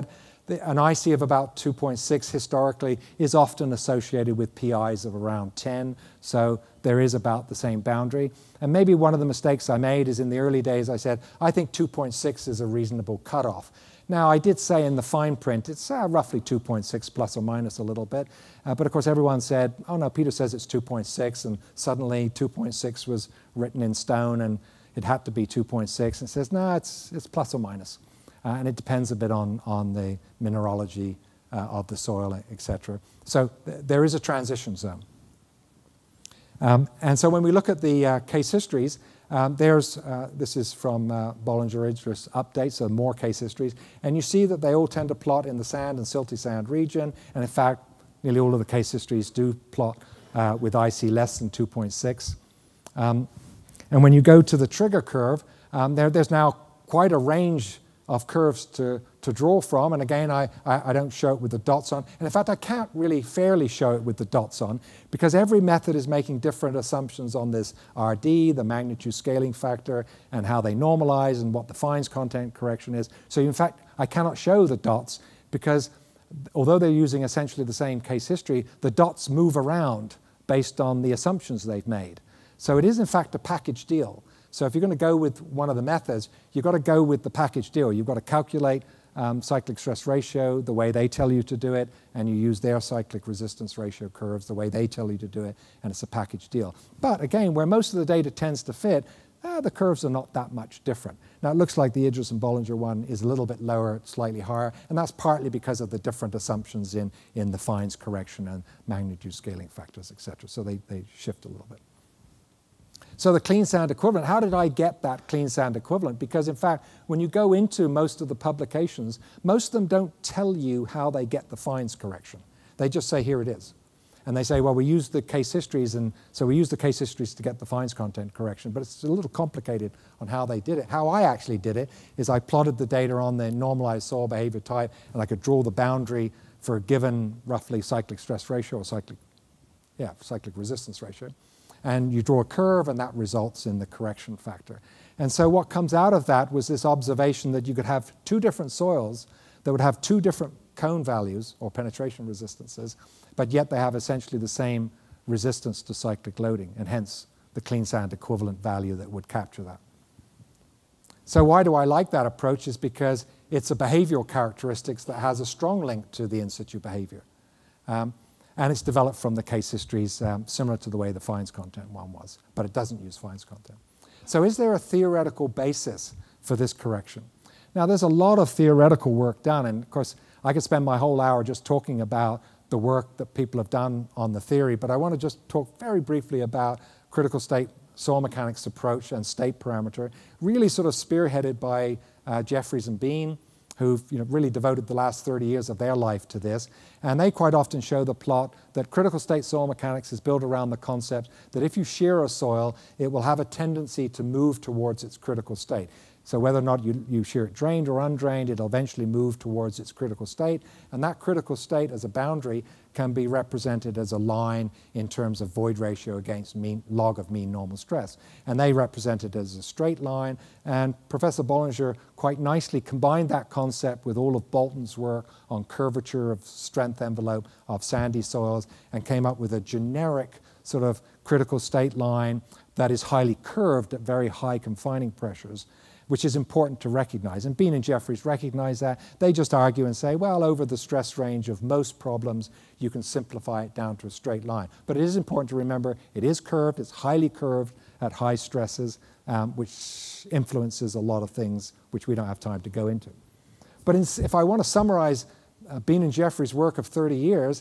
an IFCEE of about 2.6 historically is often associated with PIs of around 10, so there is about the same boundary. And maybe one of the mistakes I made is in the early days I said, I think 2.6 is a reasonable cutoff. Now, I did say in the fine print, it's roughly 2.6 plus or minus a little bit. But of course, everyone said, oh no, Peter says it's 2.6, and suddenly 2.6 was written in stone, and it had to be 2.6. And it says, no, it's plus or minus. And it depends a bit on the mineralogy of the soil, etc. So there is a transition zone. And so when we look at the case histories, this is from Bollinger Idris update, so more case histories. And you see that they all tend to plot in the sand and silty sand region. And in fact, nearly all of the case histories do plot with IFCEE less than 2.6. And when you go to the trigger curve, there's now quite a range of curves to draw from. And again, I don't show it with the dots on. And in fact, I can't really fairly show it with the dots on because every method is making different assumptions on this RD, the magnitude scaling factor, and how they normalize and what the fines content correction is. So in fact, I cannot show the dots because although they're using essentially the same case history, the dots move around based on the assumptions they've made. So it is in fact a package deal. So if you're going to go with one of the methods, you've got to go with the package deal. You've got to calculate cyclic stress ratio the way they tell you to do it, and you use their cyclic resistance ratio curves the way they tell you to do it, and it's a package deal. But again, where most of the data tends to fit, the curves are not that much different. Now, it looks like the Idris and Bollinger one is a little bit lower, slightly higher, and that's partly because of the different assumptions in the fines correction and magnitude scaling factors, etc. So they shift a little bit. So the clean sand equivalent, how did I get that clean sand equivalent? Because in fact, when you go into most of the publications, most of them don't tell you how they get the fines correction. They just say, here it is. And they say, well, we use the case histories, and so we use the case histories to get the fines content correction, but it's a little complicated on how they did it. How I actually did it is I plotted the data on the normalized soil behavior type, and I could draw the boundary for a given roughly cyclic stress ratio or cyclic resistance ratio. And you draw a curve, and that results in the correction factor. And so what comes out of that was this observation that you could have two different soils that would have two different cone values or penetration resistances, but yet they have essentially the same resistance to cyclic loading, and hence the clean sand equivalent value that would capture that. So why do I like that approach is because it's a behavioral characteristics that has a strong link to the in situ behavior. And it's developed from the case histories similar to the way the fines content one was, but it doesn't use fines content. So is there a theoretical basis for this correction? Now, there's a lot of theoretical work done, and of course, I could spend my whole hour just talking about the work that people have done on the theory, but I want to just talk very briefly about critical state soil mechanics approach and state parameter, really sort of spearheaded by Jeffries and Bean, who've really devoted the last 30 years of their life to this. And they quite often show the plot that critical state soil mechanics is built around the concept that if you shear a soil, it will have a tendency to move towards its critical state. So whether or not you shear it drained or undrained, it'll eventually move towards its critical state. And that critical state as a boundary can be represented as a line in terms of void ratio against log of mean normal stress. And they represent it as a straight line. And Professor Bollinger quite nicely combined that concept with all of Bolton's work on curvature of strength envelope of sandy soils and came up with a generic sort of critical state line that is highly curved at very high confining pressures, which is important to recognize. And Bean and Jeffries recognize that. They just argue and say, well, over the stress range of most problems, you can simplify it down to a straight line. But it is important to remember it is curved, it's highly curved at high stresses, which influences a lot of things which we don't have time to go into. But if I want to summarize Bean and Jeffries' work of 30 years,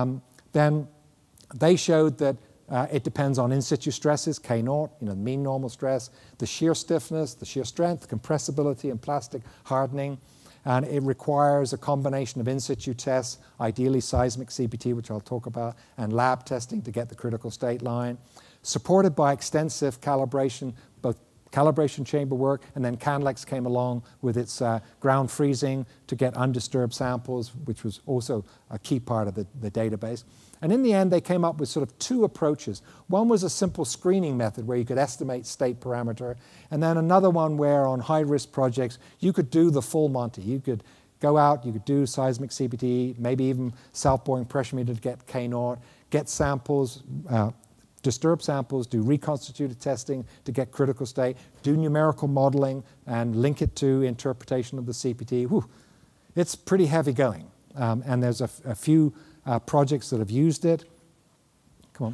then they showed that it depends on in situ stresses, K0, mean normal stress, the shear stiffness, the shear strength, compressibility, and plastic hardening. And it requires a combination of in situ tests, ideally seismic CPT, which I'll talk about, and lab testing to get the critical state line, supported by extensive calibration, both calibration chamber work, and then Canlex came along with its ground freezing to get undisturbed samples, which was also a key part of the database. And in the end, they came up with sort of two approaches. One was a simple screening method where you could estimate state parameter, and then another one where on high-risk projects, you could do the full Monty. You could go out, you could do seismic CPT, maybe even self-boring pressure meter to get K0, get samples, disturb samples, do reconstituted testing to get critical state, do numerical modeling and link it to interpretation of the CPT. Whew, it's pretty heavy going. And there's a few projects that have used it. Come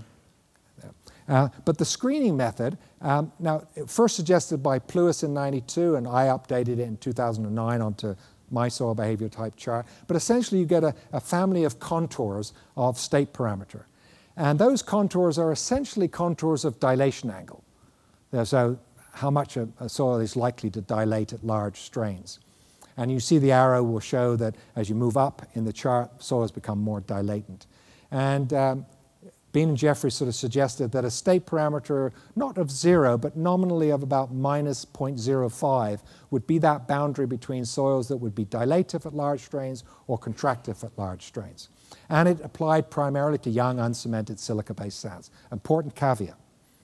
on. But the screening method, now first suggested by Pluis in '92, and I updated it in 2009 onto my soil behavior type chart. But essentially you get a family of contours of state parameter. And those contours are essentially contours of dilation angle. So how much a soil is likely to dilate at large strains. And you see the arrow will show that as you move up in the chart, soils become more dilatant. And Bean and Jeffrey sort of suggested that a state parameter, not of 0, but nominally of about minus 0.05, would be that boundary between soils that would be dilative at large strains or contractive at large strains. And it applied primarily to young, uncemented silica-based sands. Important caveat.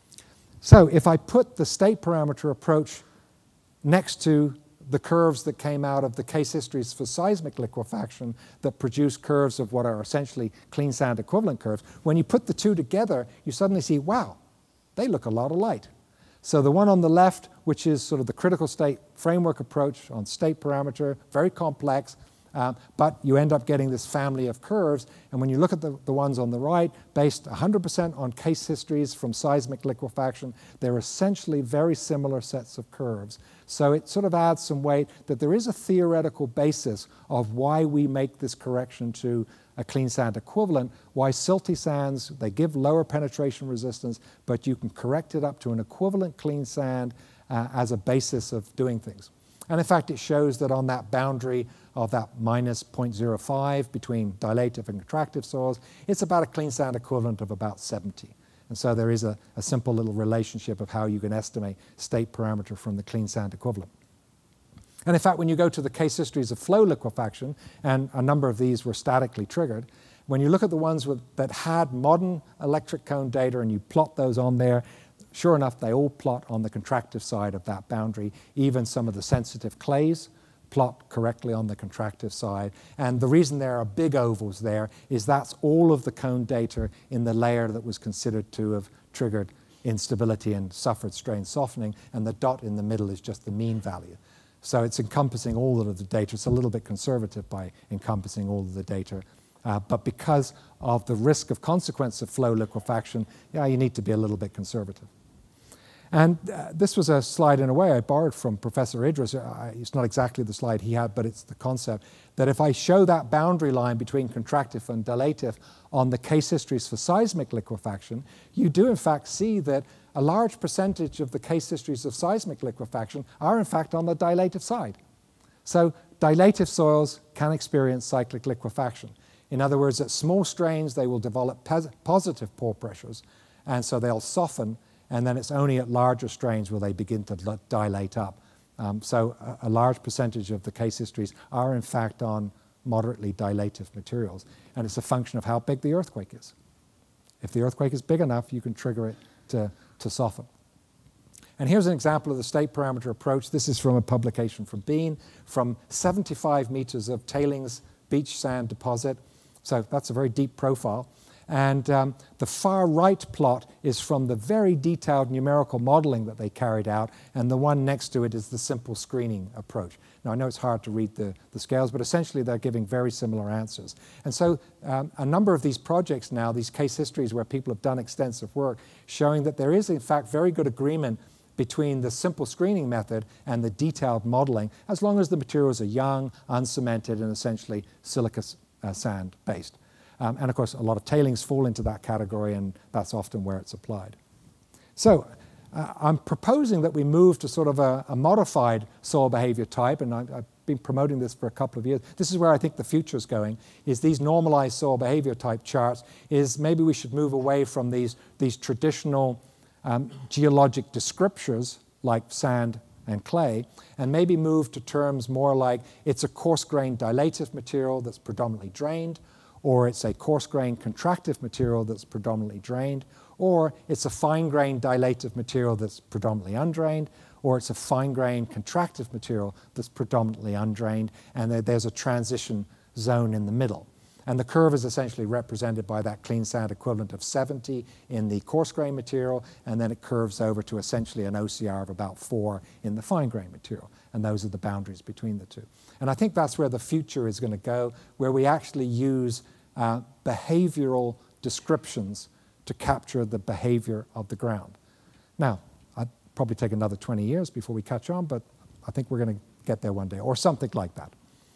So if I put the state parameter approach next to the curves that came out of the case histories for seismic liquefaction that produce curves of what are essentially clean sand equivalent curves, when you put the two together, you suddenly see, wow, they look a lot alike. So the one on the left, which is sort of the critical state framework approach on state parameter, very complex, but you end up getting this family of curves. And when you look at the ones on the right, based 100% on case histories from seismic liquefaction, they're essentially very similar sets of curves. So it sort of adds some weight that there is a theoretical basis of why we make this correction to a clean sand equivalent, why silty sands, they give lower penetration resistance, but you can correct it up to an equivalent clean sand as a basis of doing things. And in fact, it shows that on that boundary of that minus 0.05 between dilative and contractive soils, it's about a clean sand equivalent of about 70. And so there is a simple little relationship of how you can estimate state parameter from the clean sand equivalent. And in fact, when you go to the case histories of flow liquefaction, and a number of these were statically triggered, when you look at the ones that had modern electric cone data and you plot those on there, sure enough, they all plot on the contractive side of that boundary. Even some of the sensitive clays plot correctly on the contractive side. And the reason there are big ovals there is that's all of the cone data in the layer that was considered to have triggered instability and suffered strain softening, and the dot in the middle is just the mean value. So it's encompassing all of the data. It's a little bit conservative by encompassing all of the data. But because of the risk of consequence of flow liquefaction, yeah, you need to be a little bit conservative. And this was a slide in a way I borrowed from Professor Idris. It's not exactly the slide he had, but it's the concept that if I show that boundary line between contractive and dilative on the case histories for seismic liquefaction, you do in fact see that a large percentage of the case histories of seismic liquefaction are in fact on the dilative side. So dilative soils can experience cyclic liquefaction. In other words, at small strains, they will develop positive pore pressures, and so they'll soften, and then it's only at larger strains where they begin to dilate up. So a large percentage of the case histories are in fact on moderately dilative materials, and it's a function of how big the earthquake is. If the earthquake is big enough, you can trigger it to soften. And here's an example of the state parameter approach. This is from a publication from Bean, from 75 meters of tailings beach sand deposit. So that's a very deep profile. And the far right plot is from the very detailed numerical modeling that they carried out, and the one next to it is the simple screening approach. Now, I know it's hard to read the scales, but essentially they're giving very similar answers. And so a number of these projects now, these case histories where people have done extensive work, showing that there is, in fact, very good agreement between the simple screening method and the detailed modeling, as long as the materials are young, uncemented, and essentially silica sand based. And of course, a lot of tailings fall into that category, and that's often where it's applied. So I'm proposing that we move to sort of a modified soil behavior type, and I've been promoting this for a couple of years. This is where I think the future is going, is these normalized soil behavior type charts, is maybe we should move away from these traditional geologic descriptors like sand and clay, and maybe move to terms more like it's a coarse-grained dilative material that's predominantly drained, or it's a coarse-grained contractive material that's predominantly drained, or it's a fine-grained dilative material that's predominantly undrained, or it's a fine-grained contractive material that's predominantly undrained, and there's a transition zone in the middle. And the curve is essentially represented by that clean sand equivalent of 70 in the coarse grain material, and then it curves over to essentially an OCR of about 4 in the fine grain material. And those are the boundaries between the two. And I think that's where the future is going to go, where we actually use behavioral descriptions to capture the behavior of the ground. Now, I'd probably take another 20 years before we catch on, but I think we're going to get there one day, or something like that.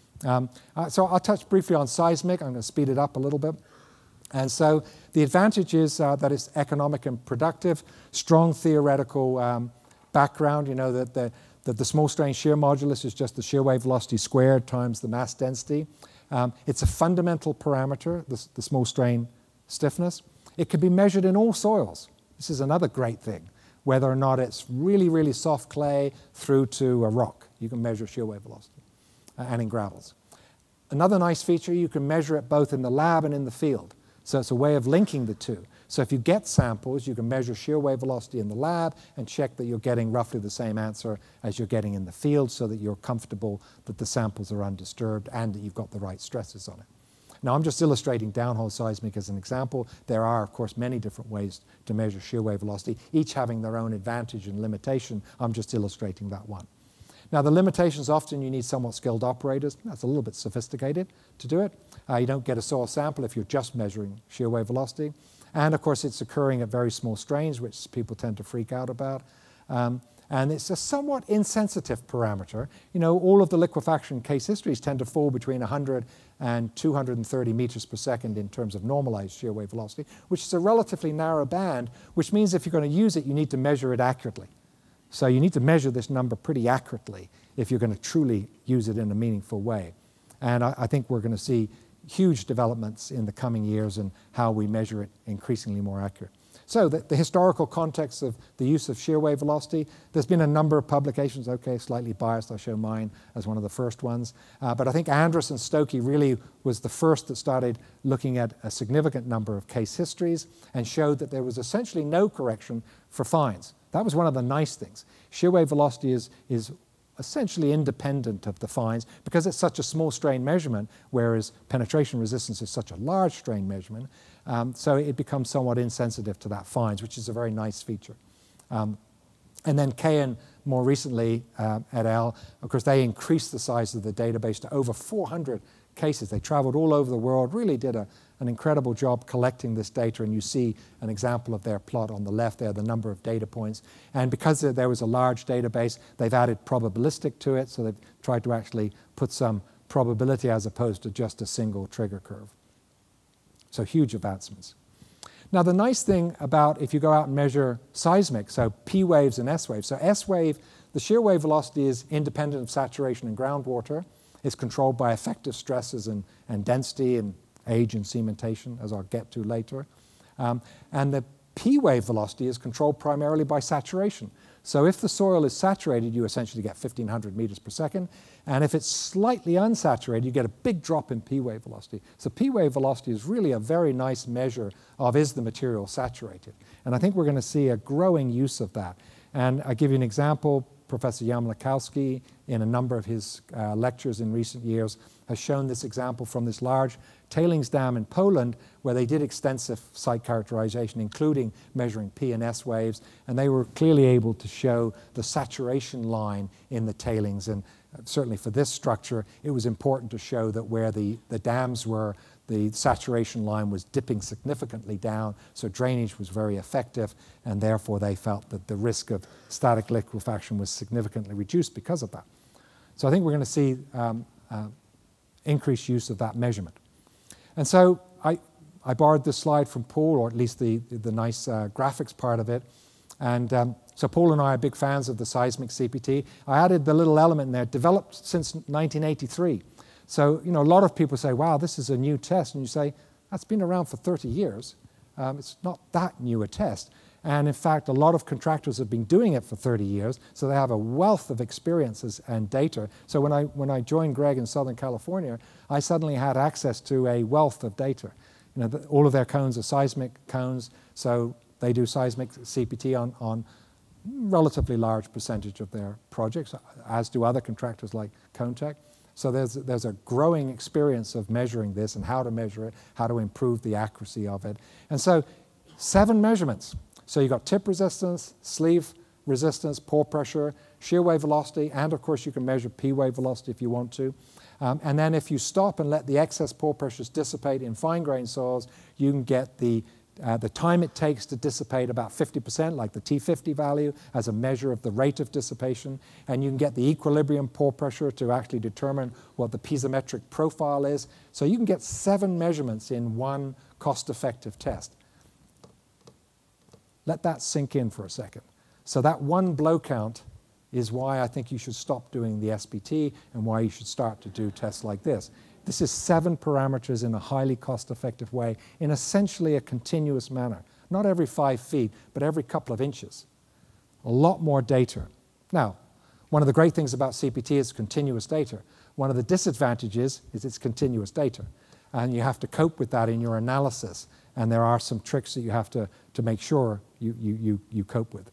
So I'll touch briefly on seismic. I'm going to speed it up a little bit. And so the advantage is that it's economic and productive, strong theoretical background. You know that the small strain shear modulus is just the shear wave velocity squared times the mass density. It's a fundamental parameter, the small strain stiffness. It can be measured in all soils. This is another great thing, whether or not it's really, really soft clay through to a rock. You can measure shear wave velocity. And in gravels. Another nice feature, you can measure it both in the lab and in the field. So it's a way of linking the two. So if you get samples, you can measure shear wave velocity in the lab and check that you're getting roughly the same answer as you're getting in the field, so that you're comfortable that the samples are undisturbed and that you've got the right stresses on it. Now, I'm just illustrating downhole seismic as an example. There are, of course, many different ways to measure shear wave velocity, each having their own advantage and limitation. I'm just illustrating that one. Now, the limitations, often you need somewhat skilled operators. That's a little bit sophisticated to do it. You don't get a soil sample if you're just measuring shear wave velocity. And, of course, it's occurring at very small strains, which people tend to freak out about. And it's a somewhat insensitive parameter. You know, all of the liquefaction case histories tend to fall between 100 and 230 meters per second in terms of normalized shear wave velocity, which is a relatively narrow band, which means if you're going to use it, you need to measure it accurately. So you need to measure this number pretty accurately if you're going to truly use it in a meaningful way. And I think we're going to see huge developments in the coming years in how we measure it increasingly more accurate. So the historical context of the use of shear wave velocity, there's been a number of publications. Okay, slightly biased, I'll show mine as one of the first ones. But I think Andrus and Stokey really was the first that started looking at a significant number of case histories and showed that there was essentially no correction for fines. That was one of the nice things. Shear wave velocity is essentially independent of the fines because it's such a small strain measurement, whereas penetration resistance is such a large strain measurement. So it becomes somewhat insensitive to that fines, which is a very nice feature. And then Kayan, more recently, et al., of course, they increased the size of the database to over 400 cases. They traveled all over the world, really did an incredible job collecting this data, and you see an example of their plot on the left there, the number of data points. And because there was a large database, they've added probabilistic to it, so they've tried to actually put some probability as opposed to just a single trigger curve. So huge advancements. Now, the nice thing about if you go out and measure seismic, so P waves and S waves. So S wave, the shear wave velocity is independent of saturation and groundwater. It's controlled by effective stresses and density and age and cementation, as I'll get to later. And the P wave velocity is controlled primarily by saturation. So if the soil is saturated, you essentially get 1,500 meters per second. And if it's slightly unsaturated, you get a big drop in P wave velocity. So P wave velocity is really a very nice measure of, is the material saturated? And I think we're going to see a growing use of that. And I'll give you an example. Professor Jon-Mleczkowski, in a number of his lectures in recent years, has shown this example from this large tailings dam in Poland, where they did extensive site characterization, including measuring P and S waves, and they were clearly able to show the saturation line in the tailings. And certainly for this structure, it was important to show that where the dams were, the saturation line was dipping significantly down, so drainage was very effective, and therefore they felt that the risk of static liquefaction was significantly reduced because of that. So I think we're going to see increased use of that measurement. And so I borrowed this slide from Paul, or at least the nice graphics part of it. And so Paul and I are big fans of the seismic CPT. I added the little element in there, developed since 1983. So, you know, a lot of people say, wow, this is a new test. And you say, that's been around for 30 years. It's not that new a test. And in fact, a lot of contractors have been doing it for 30 years, so they have a wealth of experiences and data. So when I joined Greg in Southern California, I suddenly had access to a wealth of data. You know, all of their cones are seismic cones, so they do seismic CPT on relatively large percentage of their projects, as do other contractors like Conetech. So there's a growing experience of measuring this and how to measure it, how to improve the accuracy of it. And so 7 measurements. So you've got tip resistance, sleeve resistance, pore pressure, shear wave velocity, and of course you can measure P wave velocity if you want to. And then if you stop and let the excess pore pressures dissipate in fine-grained soils, you can get the time it takes to dissipate about 50%, like the T50 value, as a measure of the rate of dissipation. And you can get the equilibrium pore pressure to actually determine what the piezometric profile is. So you can get 7 measurements in one cost-effective test. Let that sink in for a second. So that one blow count is why I think you should stop doing the SPT and why you should start to do tests like this. This is 7 parameters in a highly cost-effective way in essentially a continuous manner. Not every 5 feet, but every couple of inches. A lot more data. Now, one of the great things about CPT is continuous data. One of the disadvantages is it's continuous data. And you have to cope with that in your analysis. And there are some tricks that you have to make sure you cope with.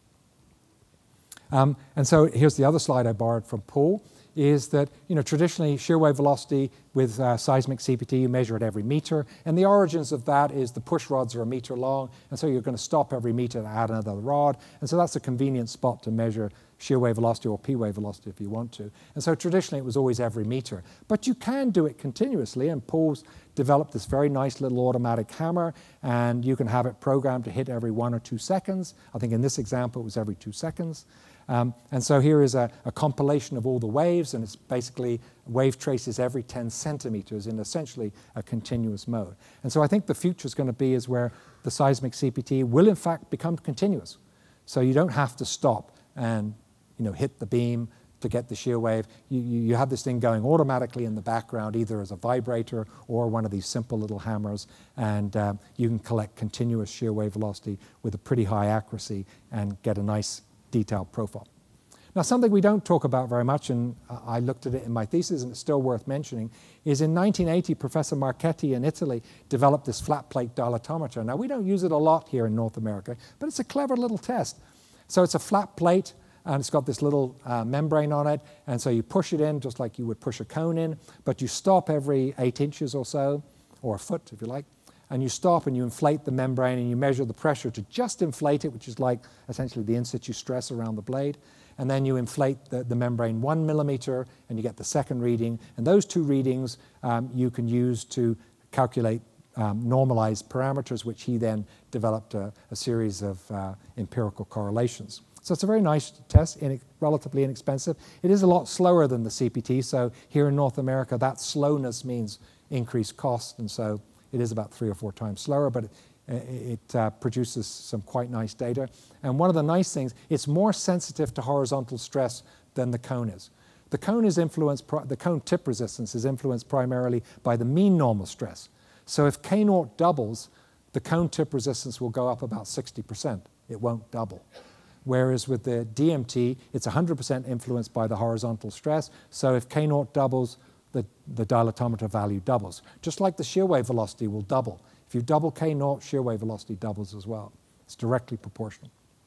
And so here's the other slide I borrowed from Paul, is that traditionally shear wave velocity with seismic CPT, you measure it every meter. And the origins of that is the push rods are a meter long, and so you're going to stop every meter to add another rod. And so that's a convenient spot to measure shear wave velocity or P wave velocity if you want to. And so traditionally it was always every meter. But you can do it continuously, and Paul's developed this very nice little automatic hammer, and you can have it programmed to hit every 1 or 2 seconds. I think in this example it was every 2 seconds. And so here is a compilation of all the waves, and it's basically wave traces every 10 centimeters in essentially a continuous mode. And so I think the future is going to be is where the seismic CPT will in fact become continuous. So you don't have to stop and hit the beam to get the shear wave. You have this thing going automatically in the background, either as a vibrator or one of these simple little hammers, and you can collect continuous shear wave velocity with a pretty high accuracy and get a nice detailed profile. Now, something we don't talk about very much, and I looked at it in my thesis and it's still worth mentioning, is in 1980, Professor Marchetti in Italy developed this flat plate dilatometer. Now, we don't use it a lot here in North America, but it's a clever little test. So it's a flat plate, and it's got this little membrane on it, and so you push it in just like you would push a cone in, but you stop every 8 inches or so, or a foot if you like, and you stop and you inflate the membrane and you measure the pressure to just inflate it, which is like essentially the in situ stress around the blade, and then you inflate the membrane 1 millimeter and you get the second reading, and those 2 readings you can use to calculate normalized parameters, which he then developed a series of empirical correlations. So it's a very nice test, relatively inexpensive. It is a lot slower than the CPT, so here in North America that slowness means increased cost, and so it is about 3 or 4 times slower, but it produces some quite nice data. And one of the nice things, it's more sensitive to horizontal stress than the cone is. The cone is influenced, the cone tip resistance is influenced primarily by the mean normal stress. So if K0 doubles, the cone tip resistance will go up about 60%. It won't double. Whereas with the DMT, it's 100% influenced by the horizontal stress. So if K0 doubles, the dilatometer value doubles. Just like the shear wave velocity will double. If you double K0, shear wave velocity doubles as well. It's directly proportional.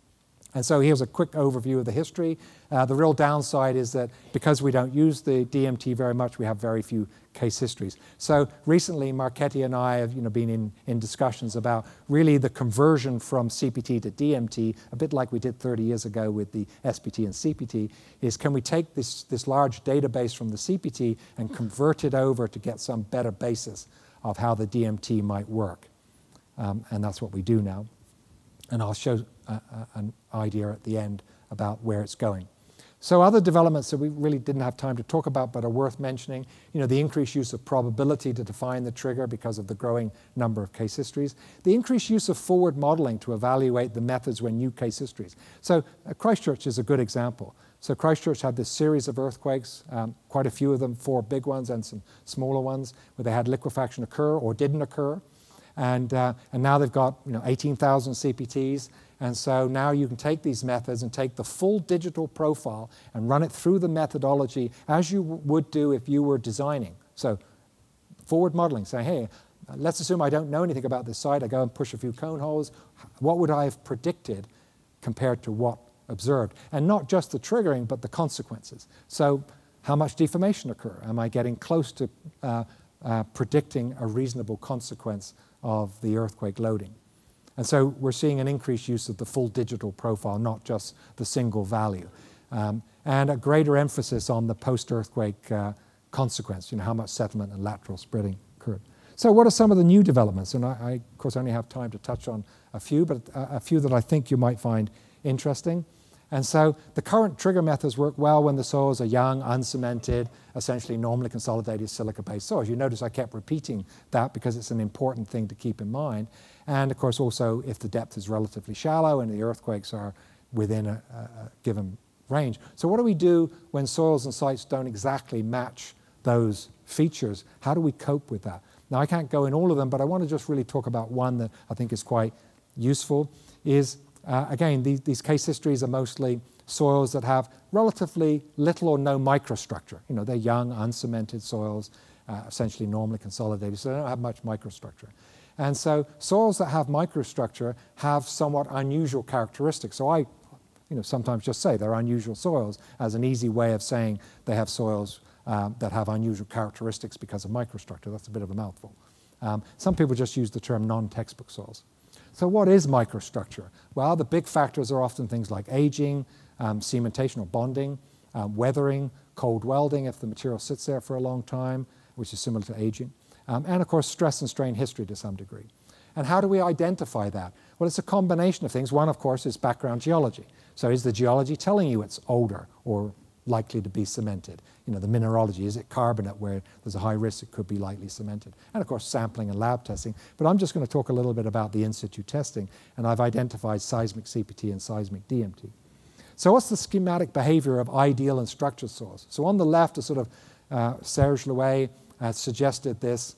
And so here's a quick overview of the history. The real downside is that because we don't use the DMT very much, we have very few case histories. So recently, Marchetti and I have been in discussions about really the conversion from CPT to DMT, a bit like we did 30 years ago with the SPT and CPT, is can we take this large database from the CPT and convert it over to get some better basis of how the DMT might work. And that's what we do now. And I'll show an idea at the end about where it's going. So other developments that we really didn't have time to talk about but are worth mentioning, the increased use of probability to define the trigger because of the growing number of case histories, the increased use of forward modeling to evaluate the methods when new case histories. So Christchurch is a good example. So Christchurch had this series of earthquakes, quite a few of them, 4 big ones and some smaller ones, where they had liquefaction occur or didn't occur. And now they've got 18,000 CPTs. And so now you can take these methods and take the full digital profile and run it through the methodology as you would do if you were designing. So forward modeling, say, hey, let's assume I don't know anything about this site. I go and push a few cone holes. What would I have predicted compared to what observed? And not just the triggering, but the consequences. So how much deformation occur? Am I getting close to predicting a reasonable consequence of the earthquake loading? And so we're seeing an increased use of the full digital profile, not just the single value. And a greater emphasis on the post-earthquake consequence, how much settlement and lateral spreading occurred. So what are some of the new developments? And I of course, only have time to touch on a few, but a few that I think you might find interesting. And so the current trigger methods work well when the soils are young, uncemented, essentially normally consolidated silica-based soils. You notice I kept repeating that because it's an important thing to keep in mind. And of course also if the depth is relatively shallow and the earthquakes are within a given range. So what do we do when soils and sites don't exactly match those features? How do we cope with that? Now I can't go in all of them, but I want to just really talk about one that I think is quite useful. Is again, these case histories are mostly soils that have relatively little or no microstructure. They're young, uncemented soils, essentially normally consolidated, so they don't have much microstructure. And so soils that have microstructure have somewhat unusual characteristics. So I sometimes just say they're unusual soils as an easy way of saying they have soils that have unusual characteristics because of microstructure. That's a bit of a mouthful. Some people just use the term non-textbook soils. So what is microstructure? Well, the big factors are often things like aging, cementation or bonding, weathering, cold welding if the material sits there for a long time, which is similar to aging, and of course stress and strain history to some degree. And how do we identify that? Well, it's a combination of things. One, of course, is background geology. So is the geology telling you it's older or likely to be cemented? The mineralogy, is it carbonate where there's a high risk it could be lightly cemented? And of course sampling and lab testing. But I'm just going to talk a little bit about the in-situ testing, and I've identified seismic CPT and seismic DMT. So what's the schematic behavior of ideal and structured soils? So on the left, a sort of Serge Louet suggested this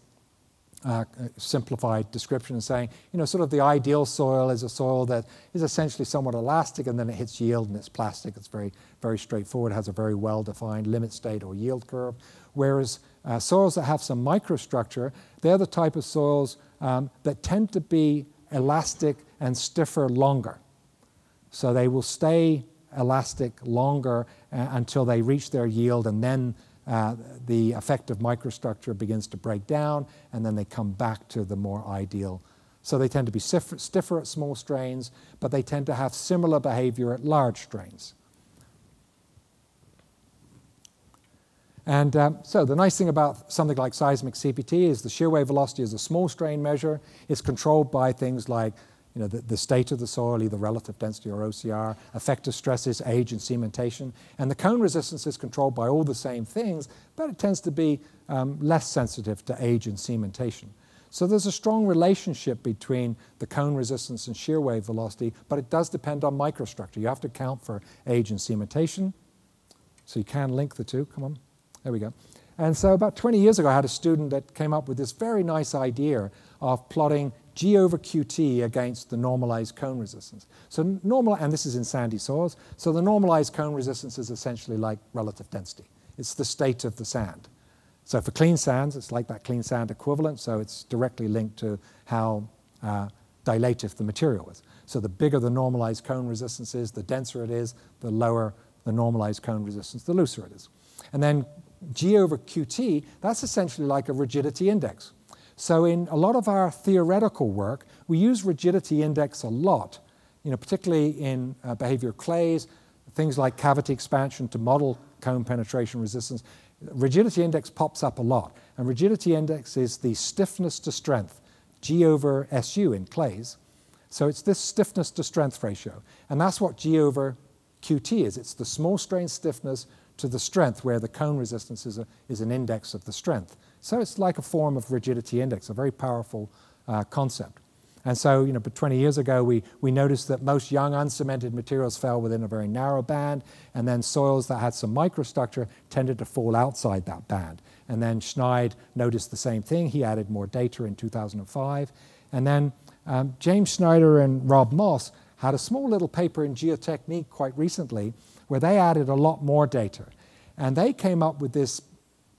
simplified description and saying, sort of the ideal soil is a soil that is essentially somewhat elastic and then it hits yield and it's plastic. It's very, very straightforward, has a very well-defined limit state or yield curve. Whereas soils that have some microstructure, they're the type of soils that tend to be elastic and stiffer longer. So they will stay elastic longer until they reach their yield, and then the effective microstructure begins to break down, and then they come back to the more ideal. So they tend to be stiffer at small strains, but they tend to have similar behavior at large strains. And so the nice thing about something like seismic CPT is the shear wave velocity is a small strain measure. It's controlled by things like the state of the soil, either relative density or OCR, effective stresses, age and cementation. And the cone resistance is controlled by all the same things, but it tends to be less sensitive to age and cementation. So there's a strong relationship between the cone resistance and shear wave velocity, but it does depend on microstructure. You have to account for age and cementation. So you can link the two. Come on. There we go. And so about 20 years ago, I had a student that came up with this very nice idea of plotting G over QT against the normalized cone resistance. So normal, and this is in sandy soils, so the normalized cone resistance is essentially like relative density. It's the state of the sand. So for clean sands, it's like that clean sand equivalent, so it's directly linked to how dilative the material is. So the bigger the normalized cone resistance is, the denser it is, the lower the normalized cone resistance, the looser it is. And then G over QT, that's essentially like a rigidity index. So in a lot of our theoretical work, we use rigidity index a lot, particularly in behavior clays, things like cavity expansion to model cone penetration resistance. Rigidity index pops up a lot. And rigidity index is the stiffness to strength, G over SU in clays. So it's this stiffness to strength ratio. And that's what G over QT is. It's the small strain stiffness to the strength, where the cone resistance is an index of the strength. So it's like a form of rigidity index, a very powerful concept. And so, but 20 years ago, we noticed that most young uncemented materials fell within a very narrow band, and then soils that had some microstructure tended to fall outside that band. And then Schneid noticed the same thing. He added more data in 2005. And then James Schneider and Rob Moss had a small little paper in Geotechnique quite recently where they added a lot more data. And they came up with this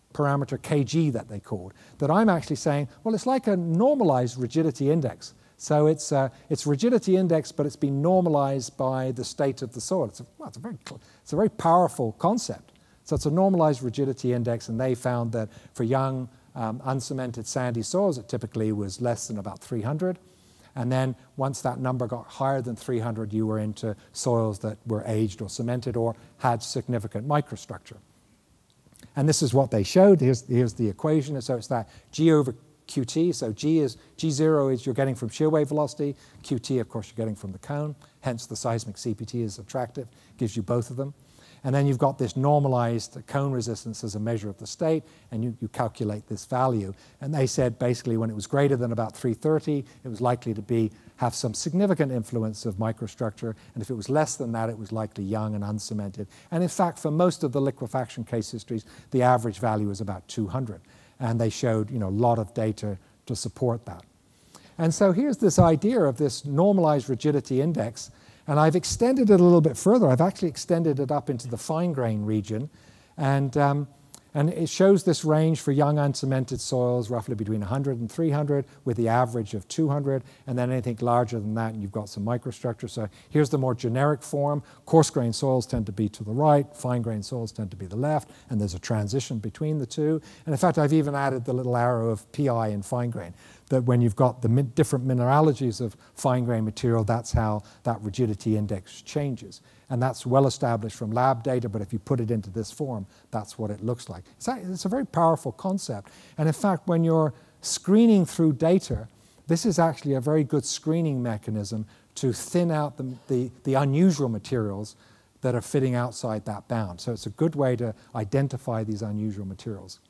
parameter kg that they called, that I'm actually saying, well, it's like a normalized rigidity index. So it's rigidity index, but it's been normalized by the state of the soil. It's a very powerful concept. So it's a normalized rigidity index, and they found that for young uncemented sandy soils, it typically was less than about 300. And then once that number got higher than 300, you were into soils that were aged or cemented or had significant microstructure. And this is what they showed. Here's the equation. So it's that G over QT. So G0 is you're getting from shear wave velocity. QT, of course, you're getting from the cone. Hence, the seismic CPT is attractive. Gives you both of them. And then you've got this normalized cone resistance as a measure of the state, and you calculate this value. And they said basically when it was greater than about 330, it was likely to have some significant influence of microstructure, and if it was less than that, it was likely young and uncemented. And in fact, for most of the liquefaction case histories, the average value is about 200. And they showed a lot of data to support that. And so here's this idea of this normalized rigidity index. And I've extended it a little bit further. I've actually extended it up into the fine grain region. And it shows this range for young uncemented soils, roughly between 100 and 300, with the average of 200. And then anything larger than that, and you've got some microstructure. So here's the more generic form. Coarse grain soils tend to be to the right. Fine grain soils tend to be the left. And there's a transition between the two. And in fact, I've even added the little arrow of PI in fine grain, that when you've got the different mineralogies of fine grain material, that's how that rigidity index changes. And that's well established from lab data, but if you put it into this form, that's what it looks like. It's a very powerful concept. And in fact, when you're screening through data, this is actually a very good screening mechanism to thin out the unusual materials that are fitting outside that bound. So it's a good way to identify these unusual materials.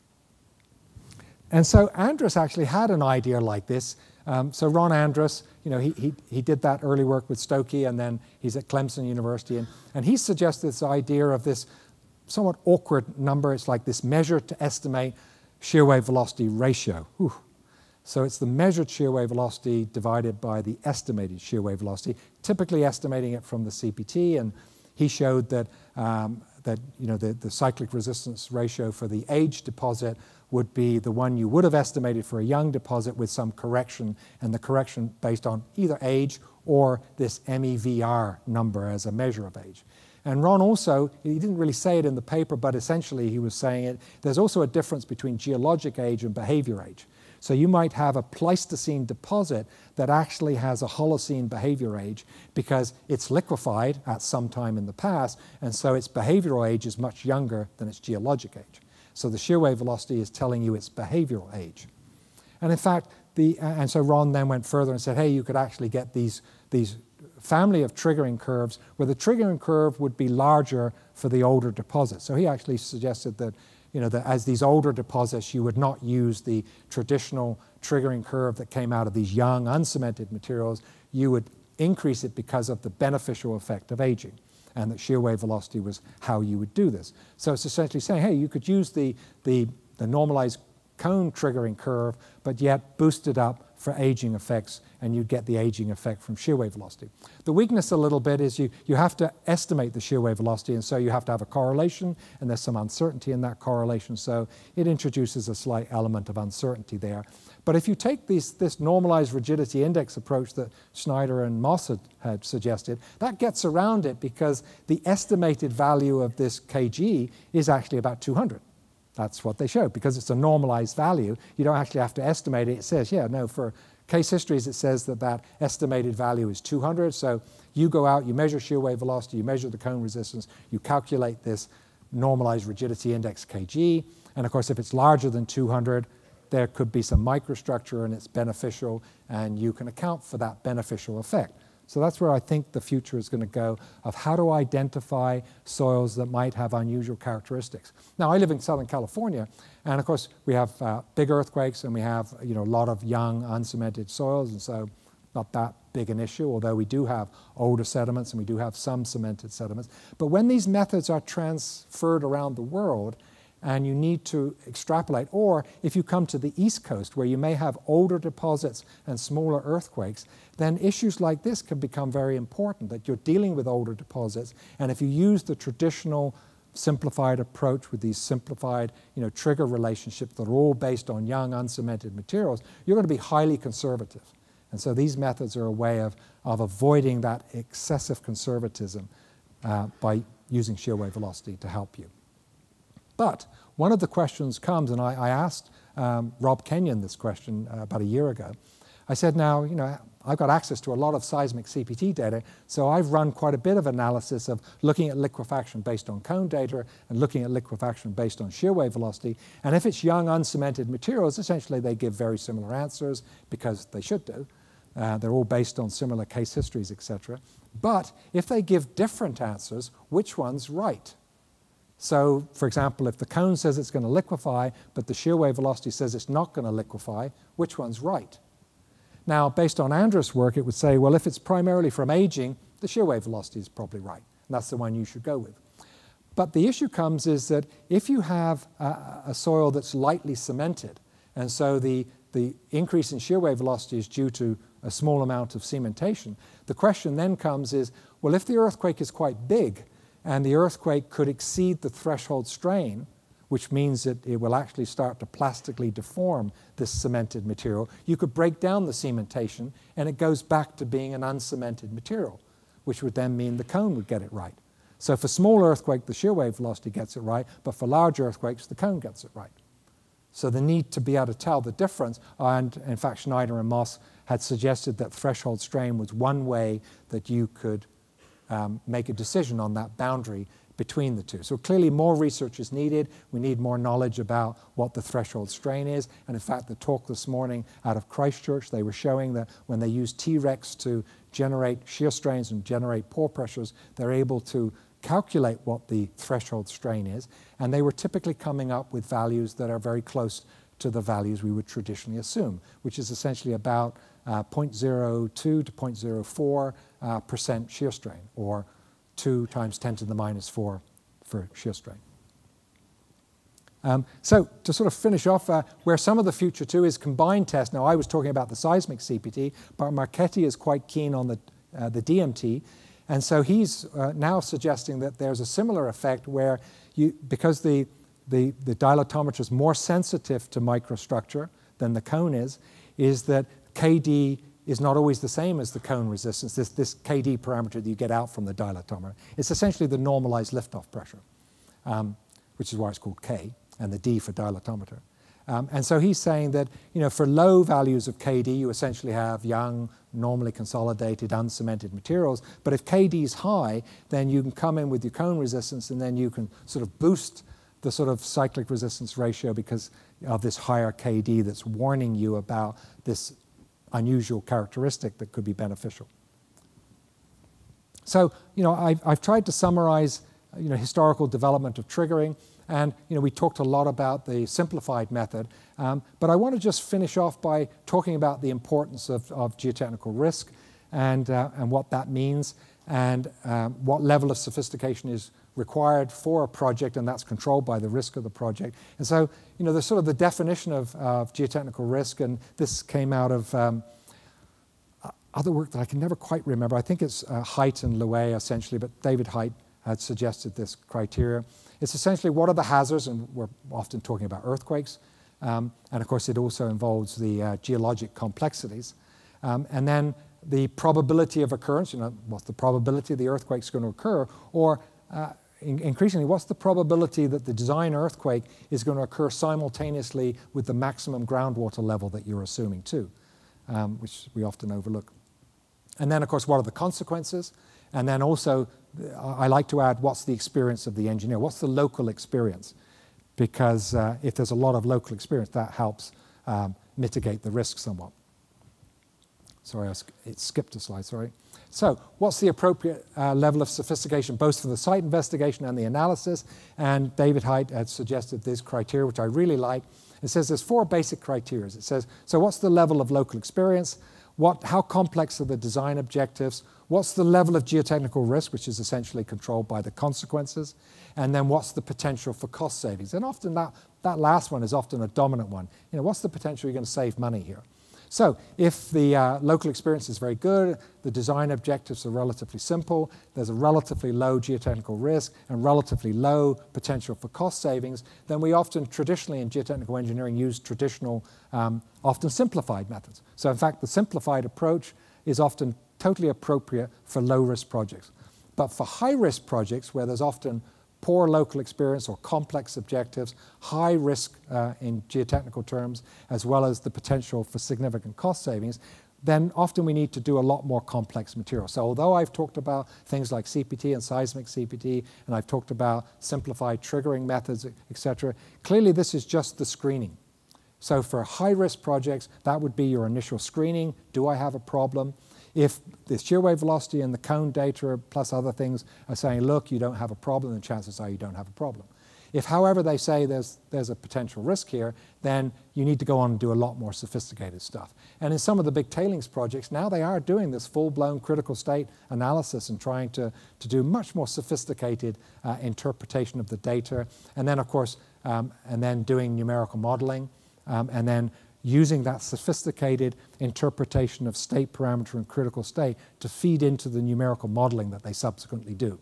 And so Andrus actually had an idea like this. So Ron Andrus, he did that early work with Stokey, and then he's at Clemson University. And he suggested this idea of this somewhat awkward number. It's like this measure to estimate shear wave velocity ratio. Whew. So it's the measured shear wave velocity divided by the estimated shear wave velocity, typically estimating it from the CPT. And he showed that, the cyclic resistance ratio for the aged deposit would be the one you would have estimated for a young deposit with some correction, and the correction based on either age or this MEVR number as a measure of age. And Ron also, he didn't really say it in the paper, but essentially he was saying it, there's also a difference between geologic age and behavior age. So you might have a Pleistocene deposit that actually has a Holocene behavior age because it's liquefied at some time in the past, and so its behavioral age is much younger than its geologic age. So the shear wave velocity is telling you its behavioral age. And in fact, and so Ron then went further and said, hey, you could actually get these family of triggering curves where the triggering curve would be larger for the older deposits. So he actually suggested that, that as these older deposits, you would not use the traditional triggering curve that came out of these young, uncemented materials. You would increase it because of the beneficial effect of aging, and that shear wave velocity was how you would do this. So it's essentially saying, hey, you could use the normalized cone triggering curve, but yet boost it up for aging effects, and you'd get the aging effect from shear wave velocity. The weakness a little bit is you have to estimate the shear wave velocity, and so you have to have a correlation, and there's some uncertainty in that correlation, so it introduces a slight element of uncertainty there. But if you take this normalized rigidity index approach that Schneider and Moss had suggested, that gets around it because the estimated value of this kg is actually about 200. That's what they showed. Because it's a normalized value, you don't actually have to estimate it. It says, yeah, no, for case histories, it says that estimated value is 200. So you go out, you measure shear wave velocity, you measure the cone resistance, you calculate this normalized rigidity index kg. And of course, if it's larger than 200, there could be some microstructure and it's beneficial, and you can account for that beneficial effect. So that's where I think the future is going to go, of how to identify soils that might have unusual characteristics. Now, I live in Southern California, and of course, we have big earthquakes, and we have a lot of young, uncemented soils, and so not that big an issue, although we do have older sediments, and we do have some cemented sediments. But when these methods are transferred around the world, and you need to extrapolate, or if you come to the East Coast where you may have older deposits and smaller earthquakes, then issues like this can become very important, that you're dealing with older deposits, and if you use the traditional simplified approach with these simplified, trigger relationships that are all based on young, uncemented materials, you're going to be highly conservative. And so these methods are a way of avoiding that excessive conservatism by using shear wave velocity to help you. But one of the questions comes, and I asked Rob Kenyon this question about a year ago. I said, now, I've got access to a lot of seismic CPT data, so I've run quite a bit of analysis of looking at liquefaction based on cone data and looking at liquefaction based on shear wave velocity. And if it's young, uncemented materials, essentially they give very similar answers because they should do. They're all based on similar case histories, etc. But if they give different answers, which one's right? So, for example, if the cone says it's going to liquefy, but the shear wave velocity says it's not going to liquefy, which one's right? Now, based on Andrus' work, it would say, well, if it's primarily from aging, the shear wave velocity is probably right. And that's the one you should go with. But the issue comes is that if you have a soil that's lightly cemented, and so the increase in shear wave velocity is due to a small amount of cementation, the question then comes is, well, if the earthquake is quite big, and the earthquake could exceed the threshold strain, which means that it will actually start to plastically deform this cemented material, you could break down the cementation and it goes back to being an uncemented material, which would then mean the cone would get it right. So for small earthquake, the shear wave velocity gets it right, but for large earthquakes, the cone gets it right. So the need to be able to tell the difference, and in fact Schneider and Moss had suggested that threshold strain was one way that you could make a decision on that boundary between the two. So clearly more research is needed. We need more knowledge about what the threshold strain is. And in fact, the talk this morning out of Christchurch, they were showing that when they use T-Rex to generate shear strains and generate pore pressures, they're able to calculate what the threshold strain is. And they were typically coming up with values that are very close to the values we would traditionally assume, which is essentially about 0.02 to 0.04% shear strain, or 2 times 10 to the minus 4 for shear strain. So to sort of finish off, where some of the future too is combined tests. Now I was talking about the seismic CPT, but Marchetti is quite keen on the DMT, and so he's now suggesting that there's a similar effect where because the dilatometer is more sensitive to microstructure than the cone is that KD is not always the same as the cone resistance, this KD parameter that you get out from the dilatometer. It's essentially the normalized liftoff pressure, which is why it's called K, and the D for dilatometer. And so he's saying that for low values of KD, you essentially have young, normally consolidated, uncemented materials. But if KD is high, then you can come in with your cone resistance, and then you can sort of boost the sort of cyclic resistance ratio because of this higher KD that's warning you about this unusual characteristic that could be beneficial. So, I've tried to summarize, historical development of triggering, and, we talked a lot about the simplified method, but I want to just finish off by talking about the importance of geotechnical risk and what that means, and what level of sophistication is required for a project, and that's controlled by the risk of the project. And so, there's sort of the definition of geotechnical risk, and this came out of other work that I can never quite remember. I think it's Haidt and Louet, essentially, but David Haidt had suggested this criteria. It's essentially what are the hazards, and we're often talking about earthquakes, and of course it also involves the geologic complexities, and then the probability of occurrence, what's the probability the earthquake's going to occur, or increasingly, what's the probability that the design earthquake is going to occur simultaneously with the maximum groundwater level that you're assuming too, which we often overlook. And then, of course, what are the consequences? And then also, I like to add, what's the experience of the engineer? What's the local experience? Because if there's a lot of local experience, that helps mitigate the risk somewhat. Sorry, it skipped a slide, sorry. So what's the appropriate level of sophistication, both for the site investigation and the analysis? And David Haidt had suggested this criteria, which I really like. It says there's 4 basic criteria. It says, so what's the level of local experience? How complex are the design objectives? What's the level of geotechnical risk, which is essentially controlled by the consequences? And then what's the potential for cost savings? And often that last one is often a dominant one. What's the potential you're going to save money here? So if the local experience is very good, the design objectives are relatively simple, there's a relatively low geotechnical risk and relatively low potential for cost savings, then we often traditionally in geotechnical engineering use traditional, often simplified methods. So in fact, the simplified approach is often totally appropriate for low-risk projects. But for high-risk projects where there's often poor local experience or complex objectives, high risk in geotechnical terms, as well as the potential for significant cost savings, then often we need to do a lot more complex material. So although I've talked about things like CPT and seismic CPT, and I've talked about simplified triggering methods, etc., clearly this is just the screening. So for high-risk projects, that would be your initial screening. Do I have a problem? If the shear wave velocity and the cone data plus other things are saying, look, you don't have a problem, then chances are you don't have a problem. If, however, they say there's a potential risk here, then you need to go on and do a lot more sophisticated stuff. And in some of the big tailings projects, now they are doing this full-blown critical state analysis and trying to do much more sophisticated interpretation of the data. And then, of course, and then doing numerical modeling, and then using that sophisticated interpretation of state parameter and critical state to feed into the numerical modeling that they subsequently do.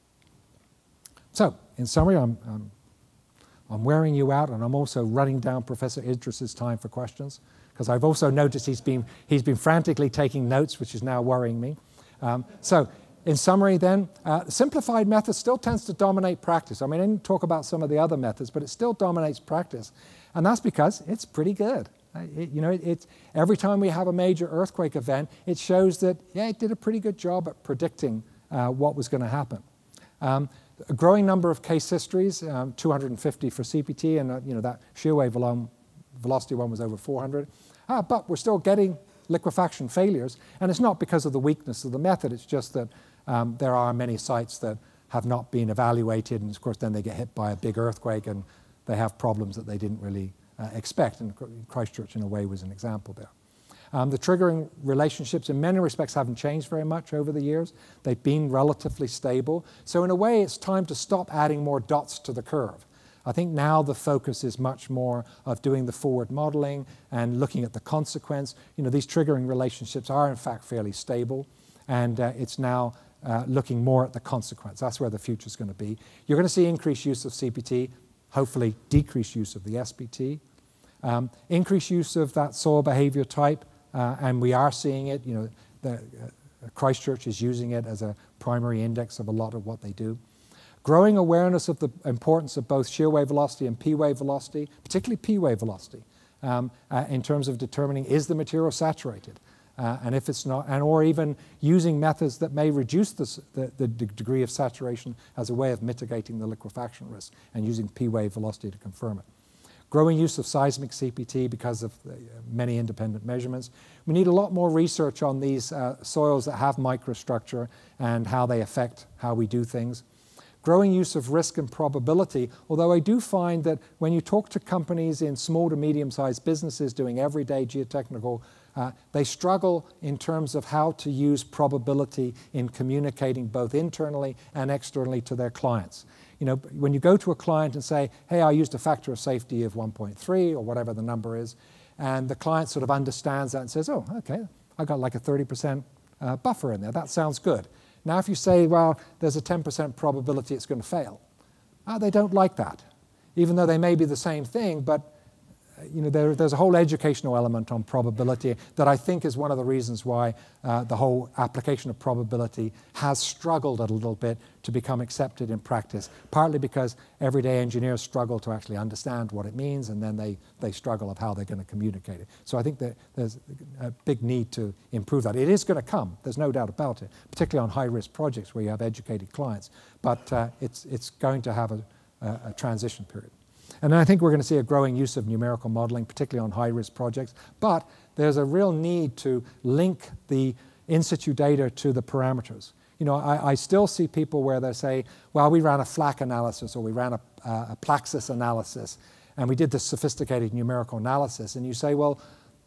So, in summary, I'm wearing you out, and I'm also running down Professor Idris's time for questions, because I've also noticed he's been frantically taking notes, which is now worrying me. So, in summary then, simplified method still tends to dominate practice. I mean, I didn't talk about some of the other methods, but it still dominates practice. And that's because it's pretty good. Every time we have a major earthquake event, it shows that, yeah, it did a pretty good job at predicting what was going to happen. A growing number of case histories, 250 for CPT, and that shear wave velocity one was over 400. But we're still getting liquefaction failures, and it's not because of the weakness of the method, it's just that there are many sites that have not been evaluated, and of course then they get hit by a big earthquake and they have problems that they didn't really expect, and Christchurch in a way was an example there. The triggering relationships in many respects haven't changed very much over the years. They've been relatively stable. So in a way, it's time to stop adding more dots to the curve. I think now the focus is much more of doing the forward modeling and looking at the consequence. These triggering relationships are in fact fairly stable, and it's now looking more at the consequence. That's where the future is going to be. You're going to see increased use of CPT, hopefully decreased use of the SPT, increased use of that soil behavior type, and we are seeing it. Christchurch is using it as a primary index of a lot of what they do. Growing awareness of the importance of both shear wave velocity and P wave velocity, particularly P wave velocity, in terms of determining is the material saturated, and if it's not, or even using methods that may reduce the degree of saturation as a way of mitigating the liquefaction risk, and using P wave velocity to confirm it. Growing use of seismic CPT because of many independent measurements. We need a lot more research on these soils that have microstructure and how they affect how we do things. Growing use of risk and probability, although I do find that when you talk to companies in small to medium-sized businesses doing everyday geotechnical, they struggle in terms of how to use probability in communicating both internally and externally to their clients. When you go to a client and say, hey, I used a factor of safety of 1.3 or whatever the number is, and the client sort of understands that and says, oh, okay, I got like a 30% buffer in there. That sounds good. Now, if you say, well, there's a 10% probability it's going to fail, they don't like that, even though they may be the same thing, but there's a whole educational element on probability that I think is one of the reasons why the whole application of probability has struggled a little bit to become accepted in practice, partly because everyday engineers struggle to actually understand what it means, and then they struggle of how they're going to communicate it. So I think that there's a big need to improve that. It is going to come, there's no doubt about it, particularly on high-risk projects where you have educated clients, but it's going to have a transition period. And I think we're going to see a growing use of numerical modeling, particularly on high-risk projects. But there's a real need to link the in-situ data to the parameters. I still see people where they say, well, we ran a FLAC analysis or we ran a Plaxis analysis, and we did this sophisticated numerical analysis. And you say, well,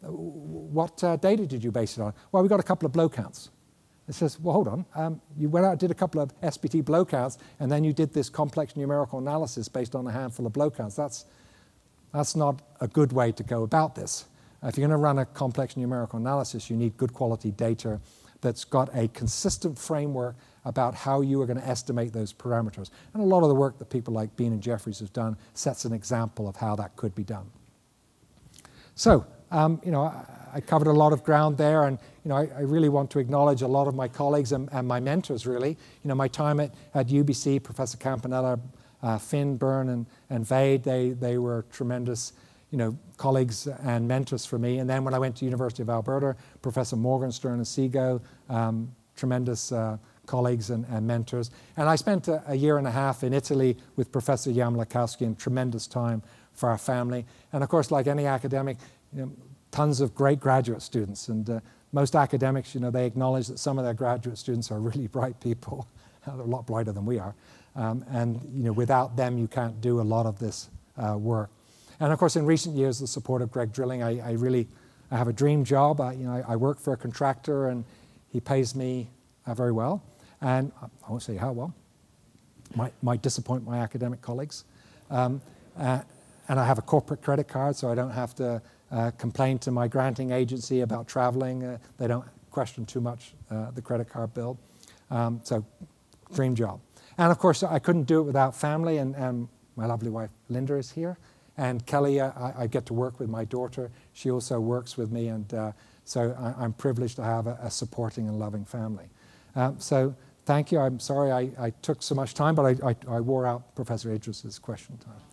what data did you base it on? Well, we got a couple of blow counts. It says, well, hold on. You went out and did a couple of SPT blow counts, and then you did this complex numerical analysis based on a handful of blow counts. That's not a good way to go about this. if you're going to run a complex numerical analysis, you need good quality data that's got a consistent framework about how you are going to estimate those parameters. And a lot of the work that people like Bean and Jeffries have done sets an example of how that could be done. So, you know, I covered a lot of ground there, and you know, I really want to acknowledge a lot of my colleagues and my mentors, really. You know, my time at UBC, Professor Campanella, Finn, Byrne, and Vade, they were tremendous, you know, colleagues and mentors for me. And then when I went to University of Alberta, Professor Morgenstern and Seago, tremendous colleagues and mentors. And I spent a year and a half in Italy with Professor Jan-Lakowski, and tremendous time for our family. And of course, like any academic, you know, tons of great graduate students. And most academics, you know, they acknowledge that some of their graduate students are really bright people. They're a lot brighter than we are. And you know, without them, you can't do a lot of this work. And of course, in recent years, the support of Greg Drilling, I have a dream job. You know, I work for a contractor, and he pays me very well. And I won't say how well. Might disappoint my academic colleagues. And I have a corporate credit card, so I don't have to complain to my granting agency about traveling. They don't question too much the credit card bill. So, dream job. And of course, I couldn't do it without family, and my lovely wife Linda is here. And Kelly, I get to work with my daughter. She also works with me, and so I'm privileged to have a supporting and loving family. So thank you. I'm sorry I took so much time, but I wore out Professor Idris's question time.